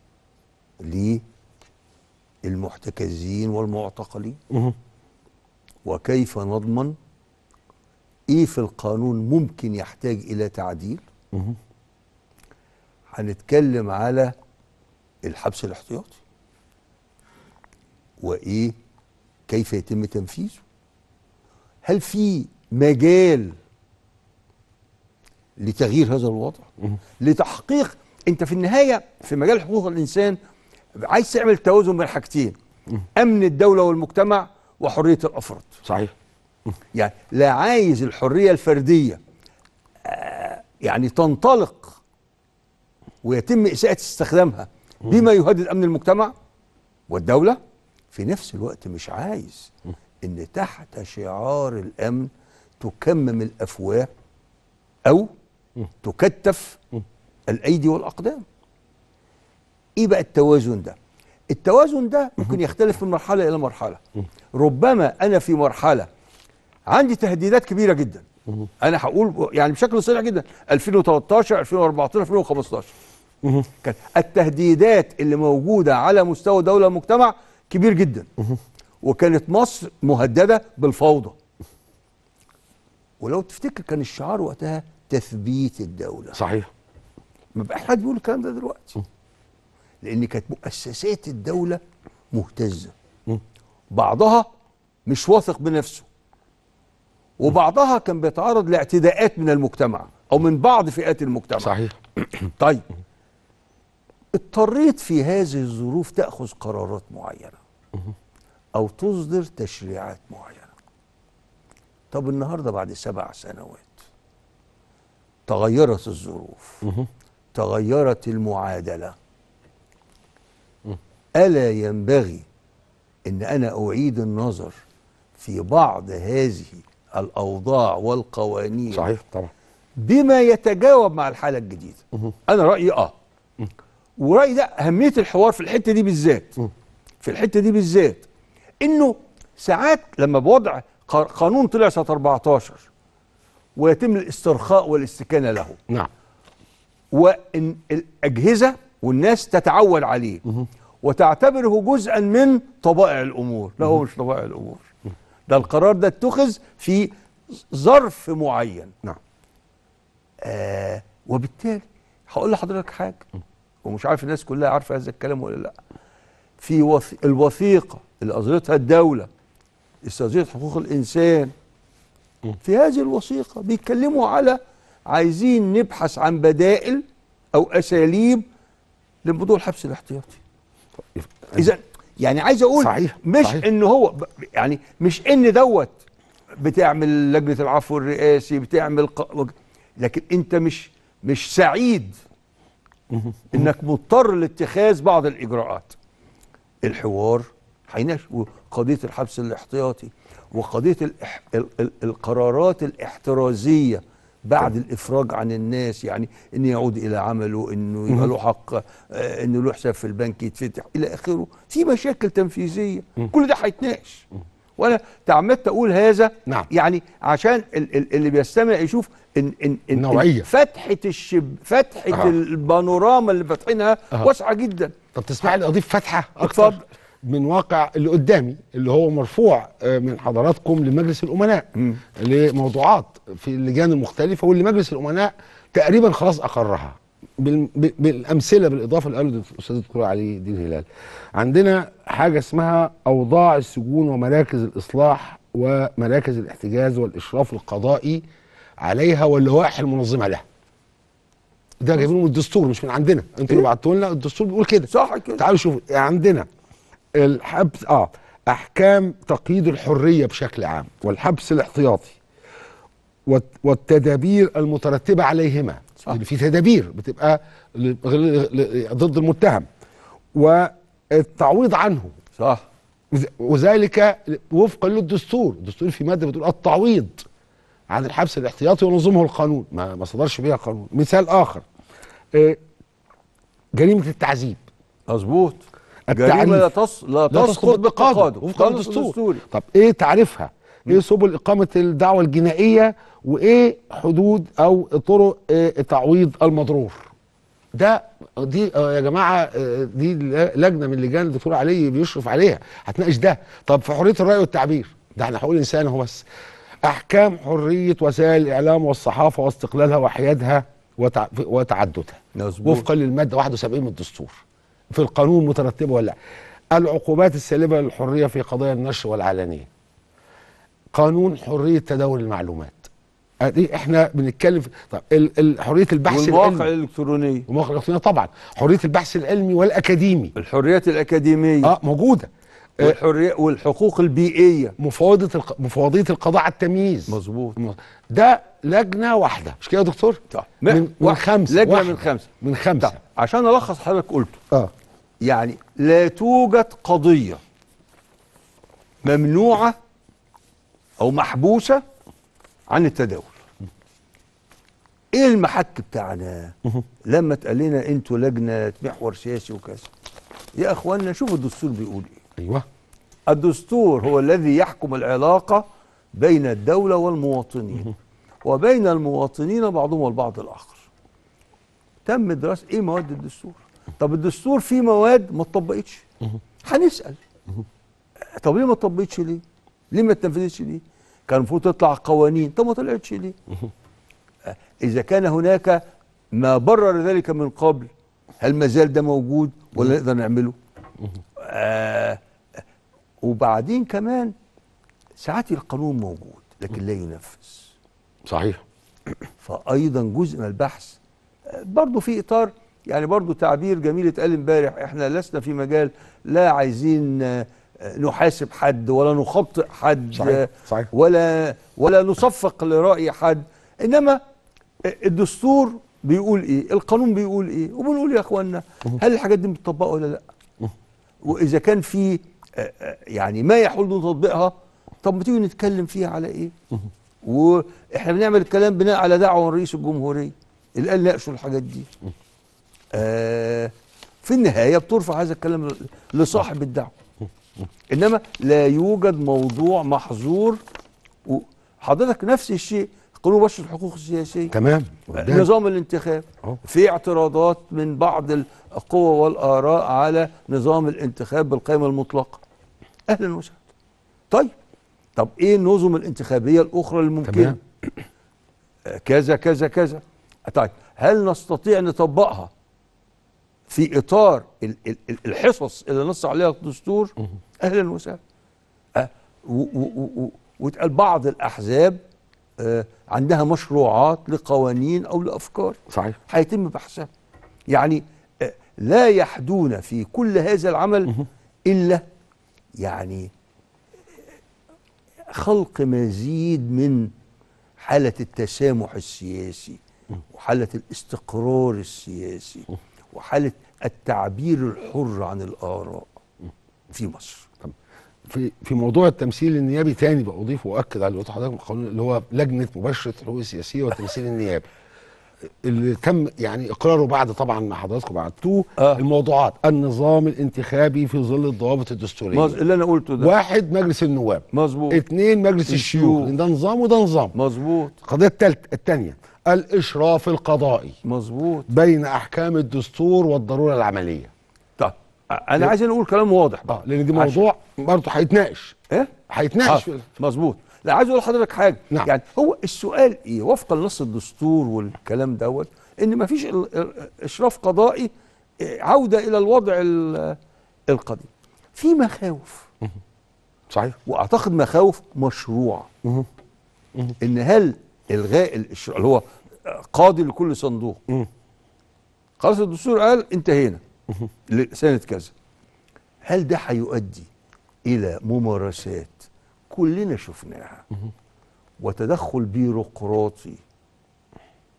للمحتكزين والمعتقلين، وكيف نضمن ايه في القانون ممكن يحتاج الى تعديل. هنتكلم على الحبس الاحتياطي وايه كيف يتم تنفيذه، هل في مجال لتغيير هذا الوضع لتحقيق، انت في النهايه في مجال حقوق الانسان عايز تعمل توازن بين حاجتين، امن الدوله والمجتمع وحريه الافراد. صحيح. يعني لا عايز الحريه الفرديه يعني تنطلق ويتم اساءه استخدامها بما يهدد امن المجتمع والدوله، في نفس الوقت مش عايز ان تحت شعار الامن تكمم الافواه او تكتف الايدي والاقدام. ايه بقى التوازن ده؟ التوازن ده ممكن يختلف من مرحله الى مرحله. ربما انا في مرحله عندي تهديدات كبيره جدا، انا هقول يعني بشكل صريح جدا 2013 2014 2015 كان التهديدات اللي موجوده على مستوى دوله ومجتمع كبير جدا، وكانت مصر مهدده بالفوضى. ولو تفتكر كان الشعار وقتها تثبيت الدوله. صحيح. ما بقى حد بيقول الكلام ده دلوقتي، لان كانت مؤسسات الدوله مهتزه، بعضها مش واثق بنفسه، وبعضها كان بيتعرض لاعتداءات من المجتمع او من بعض فئات المجتمع. صحيح. طيب اضطريت في هذه الظروف تاخذ قرارات معينه او تصدر تشريعات معينه. طب النهارده بعد 7 سنوات تغيرت الظروف، تغيرت المعادله، ألا ينبغي ان انا اعيد النظر في بعض هذه الاوضاع والقوانين؟ صحيح طبعا. بما يتجاوب مع الحاله الجديده. انا رايي ورأيي ده أهمية الحوار في الحتة دي بالذات، في الحتة دي بالذات، إنه ساعات لما بوضع قانون طلع سنة 14 ويتم الاسترخاء والاستكانة له، نعم، وإن الأجهزة والناس تتعود عليه وتعتبره جزءا من طبائع الأمور. لا، هو مش طبائع الأمور، ده القرار ده اتخذ في ظرف معين. نعم. وبالتالي هقول لحضرتك حاجة، ومش عارف الناس كلها عارفه هذا الكلام ولا لا. في الوثيقه اللي اصدرتها الدوله، استراتيجيه حقوق الانسان، في هذه الوثيقه بيتكلموا على عايزين نبحث عن بدائل او اساليب لموضوع الحبس الاحتياطي. اذا يعني عايز اقول صحيح. مش صحيح. ان هو يعني مش ان دوت بتعمل لجنه العفو الرئاسي، بتعمل لكن انت مش سعيد انك مضطر لاتخاذ بعض الاجراءات. الحوار هيناقش قضيه الحبس الاحتياطي وقضيه القرارات الاحترازيه بعد الافراج عن الناس، يعني انه يعود الى عمله، انه يبقى له حق، انه له حساب في البنك يتفتح الى اخره. في مشاكل تنفيذيه، كل ده هيتناقش. وانا تعمدت اقول هذا نعم. يعني عشان اللي بيستمع يشوف ان نوعية فتحة البانوراما اللي فاتحينها واسعة جدا. طب تسمح لي اضيف فتحة اكثر من واقع اللي قدامي، اللي هو مرفوع من حضراتكم لمجلس الامناء لموضوعات في اللجان المختلفة، واللي مجلس الامناء تقريبا خلاص اقرها بالامثله، بالاضافه اللي قاله الاستاذ الدكتور علي الدين هلال. عندنا حاجه اسمها اوضاع السجون ومراكز الاصلاح ومراكز الاحتجاز والاشراف القضائي عليها واللوائح المنظمه لها. ده جايبينه من الدستور مش من عندنا، انتوا اللي بعتوا لنا الدستور بيقول كده. صح كده. تعالوا شوفوا، عندنا الحبس احكام تقييد الحريه بشكل عام والحبس الاحتياطي والتدابير المترتبه عليهما. اللي في تدابير بتبقى ضد المتهم والتعويض عنه صح. وذلك وفقا للدستور. الدستور في ماده بتقول التعويض عن الحبس الاحتياطي ونظمه القانون، ما صدرش بيها قانون. مثال اخر، جريمه التعذيب. مظبوط. جريمه لا تسقط بالتقادم وفقا للدستور. طب ايه تعريفها؟ ايه سبل اقامه الدعوه الجنائيه، وايه حدود او طرق تعويض المضرور؟ دي يا جماعه، دي لجنه من لجان الدكتور علي بيشرف عليها، هتناقش ده. طب في حريه الراي والتعبير، ده احنا حقوق الانسان اهو. بس احكام حريه وسائل الاعلام والصحافه واستقلالها وحيادها وتعددها، مظبوط، وفقا للماده 71 من الدستور. في القانون مترتبه ولا لا؟ العقوبات السالبه للحريه في قضايا النشر والعلانيه، قانون حريه تداول المعلومات. دي احنا بنتكلم في. طب حريه البحث والمواقع الالكترونيه. المواقع الالكترونيه طبعا، حريه البحث العلمي والاكاديمي، الحريات الاكاديميه موجوده، والحريه والحقوق البيئيه، مفوضيه القضاء على التمييز. مظبوط. ده لجنه واحده، مش كده يا دكتور؟ صح. من خمسه، لجنه من خمسه. طب عشان الخص حضرتك قلته، يعني لا توجد قضيه ممنوعه او محبوسه عن التداول. ايه المحك بتاعنا لما اتقال لنا انتوا لجنه محور سياسي وكذا؟ يا اخوانا شوفوا الدستور بيقول ايه. ايوه، الدستور هو الذي يحكم العلاقه بين الدوله والمواطنين وبين المواطنين بعضهم البعض الاخر. تم دراسه ايه مواد الدستور. طب الدستور فيه مواد ما اتطبقتش، هنسال طب ليه ما اتطبقتش؟ ليه ما اتنفذتش؟ كان المفروض تطلع قوانين، طب ما طلعتش ليه؟ إذا كان هناك ما برر ذلك من قبل، هل ما زال ده موجود ولا نقدر نعمله؟ وبعدين كمان ساعات القانون موجود لكن لا ينفذ. صحيح. فأيضا جزء من البحث برضه في إطار، يعني برضه تعبير جميل اتقال امبارح، احنا لسنا في مجال لا عايزين نحاسب حد ولا نخطئ حد. صحيح. صحيح. ولا نصفق لرأي حد، انما الدستور بيقول ايه، القانون بيقول ايه، وبنقول يا اخوانا هل الحاجات دي متطبقه ولا لا؟ واذا كان في يعني ما يحول تطبيقها، طب ما تيجي نتكلم فيها على ايه؟ واحنا بنعمل الكلام بناء على دعوه من رئيس الجمهوريه اللي قال ناقشوا الحاجات دي. في النهايه بترفع هذا الكلام لصاحب الدعوه، انما لا يوجد موضوع محظور. وحضرتك نفس الشيء قانون بشر الحقوق السياسيه، تمام، نظام الانتخاب في اعتراضات من بعض القوى والاراء على نظام الانتخاب بالقائمه المطلقه. اهلا وسهلا. طب ايه النظم الانتخابيه الاخرى الممكنه؟ كذا كذا كذا. طيب هل نستطيع نطبقها في اطار الحصص اللي نص عليها الدستور؟ اهلا وسهلا. وتقال بعض الاحزاب عندها مشروعات لقوانين او لافكار، صحيح، هيتم بحثها. يعني لا يحدون في كل هذا العمل الا يعني خلق مزيد من حاله التسامح السياسي وحاله الاستقرار السياسي وحاله التعبير الحر عن الاراء في مصر. في موضوع التمثيل النيابي تاني بأضيف وأؤكد على اللي قلت لحضرتك من القانون، اللي هو لجنة مباشرة الحقوق السياسية والتمثيل النيابي، اللي تم يعني إقراره بعد طبعا ما حضراتكم بعتوه. الموضوعات: النظام الانتخابي في ظل الضوابط الدستورية، اللي أنا قلته ده. 1 مجلس النواب، مظبوط. 2 مجلس الشيوخ، ده نظام وده نظام، مظبوط. القضية الثانية الإشراف القضائي، مظبوط، بين أحكام الدستور والضرورة العملية. طيب أنا عايز أقول كلام واضح بقى، لأن دي موضوع برضه هيتناقش. هيتناقش. مظبوط. لا عايز اقول لحضرتك حاجه. نعم. يعني هو السؤال ايه وفقا لنص الدستور والكلام دوت، ان ما فيش اشراف قضائي، عوده الى الوضع القديم. في مخاوف، صحيح، واعتقد مخاوف مشروعه، ان هل الغاء الاشراف اللي هو قاضي لكل صندوق، خلاص الدستور قال انتهينا لسنه كذا، هل ده هيؤدي الى ممارسات كلنا شفناها وتدخل بيروقراطي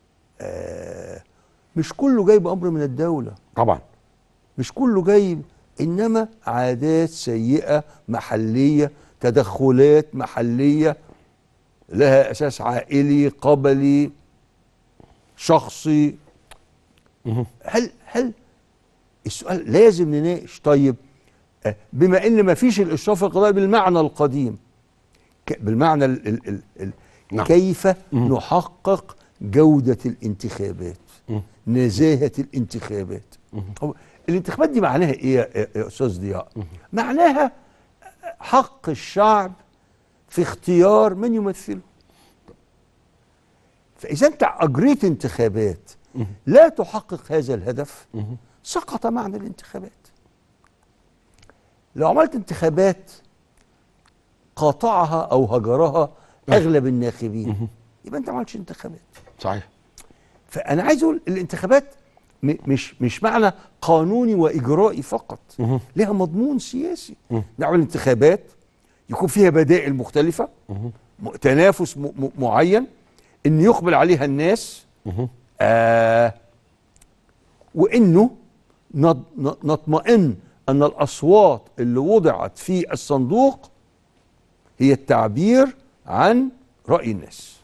مش كله جاي بأمر من الدولة، طبعا مش كله جاي انما عادات سيئه محليه، تدخلات محليه لها اساس عائلي قبلي شخصي. هل السؤال لازم نناقش، طيب بما ان ما فيش الاشراف القضائي بالمعنى القديم، بالمعنى نعم. كيف نحقق جودة الانتخابات، نزاهة الانتخابات؟ الانتخابات دي معناها ايه يا استاذ ضياء؟ معناها حق الشعب في اختيار من يمثله. فاذا انت اجريت انتخابات لا تحقق هذا الهدف، سقط معنى الانتخابات. لو عملت انتخابات قاطعها او هجرها اغلب الناخبين، يبقى انت ما عملتش انتخابات. صحيح. فانا عايز اقول الانتخابات مش معنى قانوني واجرائي فقط، لها مضمون سياسي. نعمل انتخابات يكون فيها بدائل مختلفه، تنافس معين، ان يقبل عليها الناس، وانه نطمئن ان الاصوات اللي وضعت في الصندوق هي التعبير عن رأي الناس.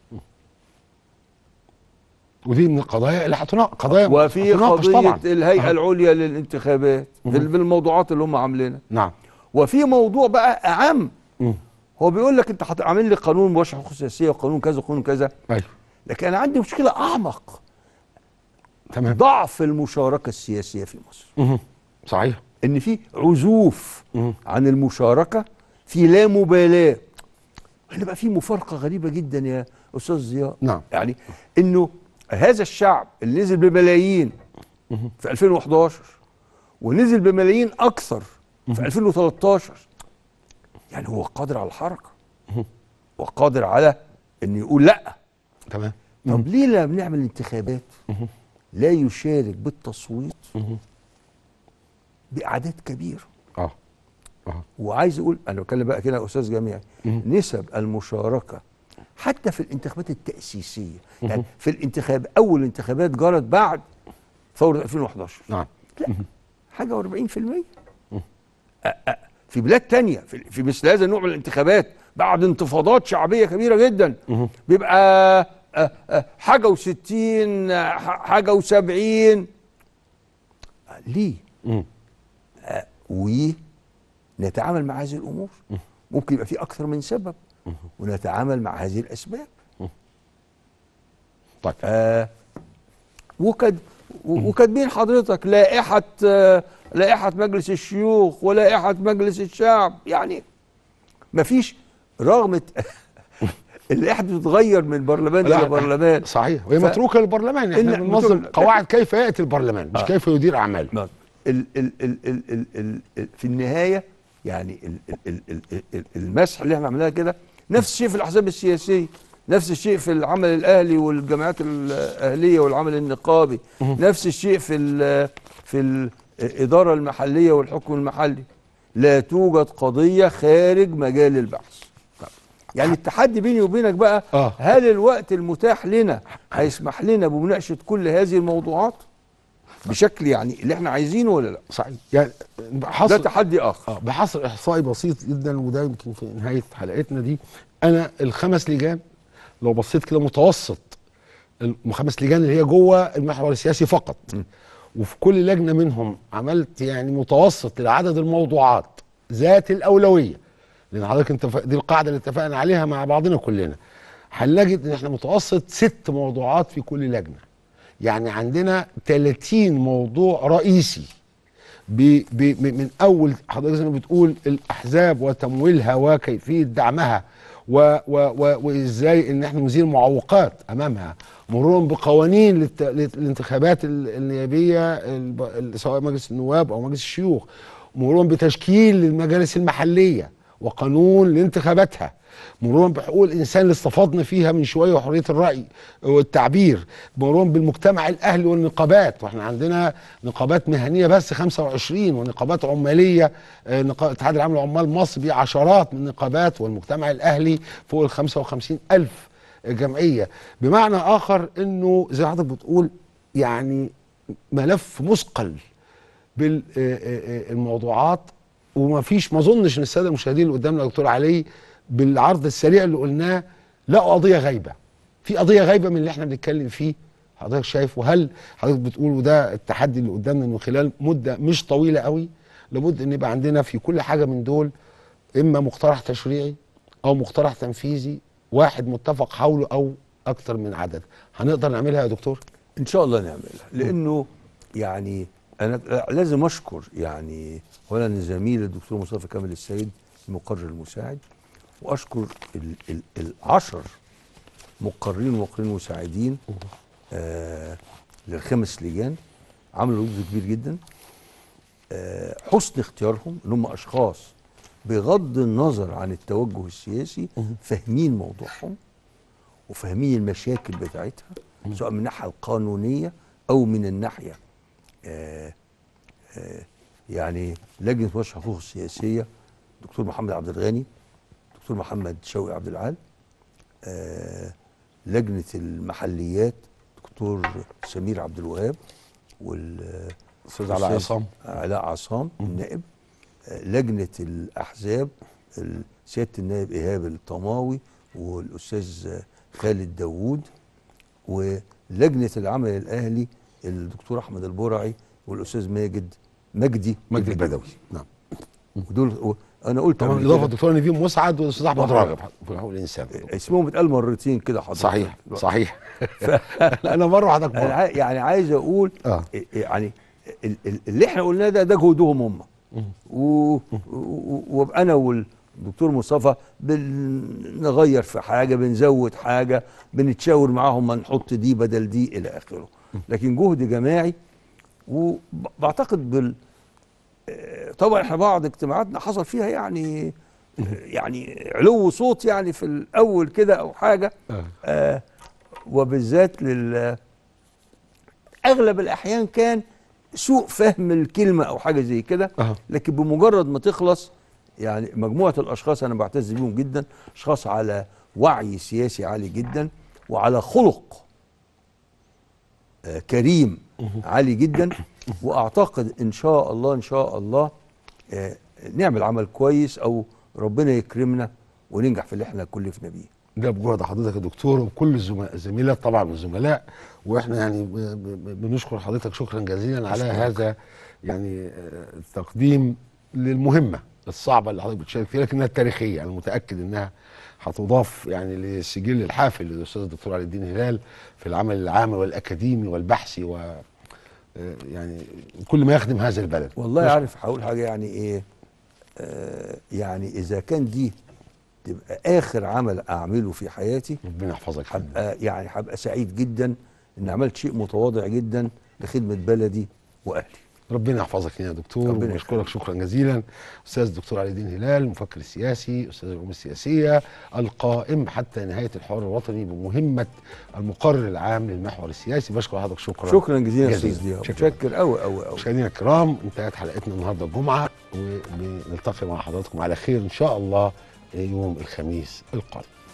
ودي من القضايا اللي قضايا وفي قضية طبعا. الهيئة العليا للانتخابات بالموضوعات اللي هم عاملينها. نعم. وفي موضوع بقى أعم، هو بيقول لك انت هتعمل لي قانون مواشي حقوق سياسية وقانون كذا وقانون كذا. ايوه. لكن انا عندي مشكلة اعمق. تمام. ضعف المشاركة السياسية في مصر. صحيح. ان في عزوف عن المشاركة، في لا مبالاة. هنا بقى في مفارقة غريبة جدا يا أستاذ ضياء. نعم. يعني إنه هذا الشعب اللي نزل بملايين في 2011 ونزل بملايين أكثر في 2013، يعني هو قادر على الحركة وقادر على إنه يقول لأ. تمام. طب ليه لا بنعمل انتخابات لا يشارك بالتصويت بأعداد كبيرة؟ وعايز اقول، انا بتكلم بقى كده يا استاذ جميعي، نسب المشاركه حتى في الانتخابات التاسيسيه، يعني في اول انتخابات جرت بعد ثوره 2011. نعم. لا، حاجه و40%. في بلاد تانية في مثل هذا النوع من الانتخابات بعد انتفاضات شعبيه كبيره جدا بيبقى حاجه و60 حاجه و70. ليه؟ نتعامل مع هذه الامور. ممكن يبقى في اكثر من سبب ونتعامل مع هذه الاسباب. طيب. وكاتبين حضرتك لائحه مجلس الشيوخ ولائحه مجلس الشعب، يعني مفيش رغم اللائحه بتتغير من برلمان الى برلمان. صحيح. وهي متروكه للبرلمان. احنا بننظم قواعد كيف ياتي البرلمان مش كيف يدير اعماله. في النهايه يعني المسح اللي احنا عملناه كده نفس الشيء في الاحزاب السياسيه، نفس الشيء في العمل الاهلي والجمعيات الاهليه والعمل النقابي، نفس الشيء في الاداره المحليه والحكم المحلي. لا توجد قضيه خارج مجال البحث. يعني التحدي بيني وبينك بقى، هل الوقت المتاح لنا هيسمح لنا بمناقشه كل هذه الموضوعات بشكل يعني اللي احنا عايزينه ولا لا؟ صحيح. يعني ده تحدي اخر. بحصر احصائي بسيط جدا، وده يمكن في نهايه حلقتنا دي. انا الخمس لجان لو بصيت كده متوسط، الخمس لجان اللي هي جوه المحور السياسي فقط، وفي كل لجنه منهم عملت يعني متوسط لعدد الموضوعات ذات الاولويه، لان حضرتك دي القاعده اللي اتفقنا عليها مع بعضنا كلنا. هنجد ان احنا متوسط 6 موضوعات في كل لجنه. يعني عندنا 30 موضوع رئيسي من اول حضرتك زي ما بتقول الاحزاب وتمويلها وكيفيه دعمها وازاي ان احنا نزيل معوقات امامها، مرورا بقوانين للانتخابات النيابيه سواء مجلس النواب او مجلس الشيوخ، مرورا بتشكيل المجالس المحليه وقانون لانتخاباتها، مرورا بحقوق الانسان اللي استفضنا فيها من شويه وحريه الراي والتعبير، مرورا بالمجتمع الاهلي والنقابات، واحنا عندنا نقابات مهنيه بس 25، ونقابات عماليه اتحاد العمل العمال مصر بعشرات من النقابات، والمجتمع الاهلي فوق ال 55,000 جمعيه. بمعنى اخر انه زي ما حضرتك بتقول يعني ملف مثقل بالموضوعات. وما فيش، ما اظنش ان الساده المشاهدين اللي قدامنا يا دكتور علي بالعرض السريع اللي قلناه لقوا قضيه غايبه. في قضيه غايبه من اللي احنا بنتكلم فيه حضرتك شايف، وهل حضرتك بتقول وده التحدي اللي قدامنا انه خلال مده مش طويله قوي لابد ان يبقى عندنا في كل حاجه من دول اما مقترح تشريعي او مقترح تنفيذي واحد متفق حوله او اكتر من عدد. هنقدر نعملها يا دكتور؟ ان شاء الله نعملها، لانه يعني انا لازم اشكر يعني اولا زميلي الدكتور مصطفى كامل السيد المقرر المساعد، واشكر العشر مقررين ومقررين مساعدين للخمس لجان، عملوا جهد كبير جدا. حسن اختيارهم ان هم اشخاص بغض النظر عن التوجه السياسي فاهمين موضوعهم وفاهمين المشاكل بتاعتها سواء من الناحيه القانونيه او من الناحيه يعني لجنه مرشح الحقوق السياسيه دكتور محمد عبد الغني، دكتور محمد شوقي عبد العال، لجنه المحليات دكتور سمير عبد الوهاب والاستاذ علاء عصام النائب، لجنه الاحزاب سياده النائب ايهاب الطماوي والاستاذ خالد داوود، ولجنه العمل الاهلي الدكتور احمد البرعي والاستاذ مجدي البدوي. نعم. ودول انا قلت طبعا اضافه الدكتور نجيب مسعد والاستاذ احمد راغب في حقوق الانسان. اسمهم اتقال مرتين كده حضرتك. صحيح انا مره حضرتك يعني عايز اقول يعني اللي احنا قلناه ده جهدهم هم، وانا والدكتور مصطفى بنغير في حاجه، بنزود حاجه، بنتشاور معاهم ما نحط دي بدل دي الى اخره، لكن جهد جماعي. وبعتقد طبعا احنا بعض اجتماعاتنا حصل فيها يعني علو صوت يعني في الاول كده او حاجه، وبالذات اغلب الاحيان كان سوء فهم الكلمه او حاجه زي كده، لكن بمجرد ما تخلص يعني مجموعه الاشخاص انا بعتز بيهم جدا، اشخاص على وعي سياسي عالي جدا وعلى خلق كريم عالي جدا، واعتقد ان شاء الله نعمل عمل كويس او ربنا يكرمنا وننجح في اللي احنا كلفنا بيه. ده بجهد حضرتك يا دكتور وكل الزميلات طبعا والزملاء، واحنا يعني بنشكر حضرتك شكرا جزيلا على هذا يعني التقديم للمهمه الصعبه اللي حضرتك بتشارك فيها، لكنها تاريخيه. انا متاكد انها هتضاف يعني للسجل الحافل للاستاذ الدكتور علي الدين هلال في العمل العام والاكاديمي والبحثي و يعني كل ما يخدم هذا البلد. والله عارف هقول حاجه يعني ايه، يعني اذا كان دي تبقى اخر عمل اعمله في حياتي ربنا يحفظك، هبقى سعيد جدا ان عملت شيء متواضع جدا لخدمه بلدي واهلي. ربنا يحفظك يا دكتور، وبشكرك شكرا جزيلا. استاذ الدكتور علي الدين هلال المفكر السياسي، استاذ العلوم السياسيه، القائم حتى نهايه الحوار الوطني بمهمه المقرر العام للمحور السياسي. بشكر حضرتك شكرا جزيلا استاذ ضياء، متشكر قوي. مشاهدينا الكرام، انتهت حلقتنا النهارده الجمعه، ونلتقي مع حضراتكم على خير ان شاء الله يوم الخميس القادم.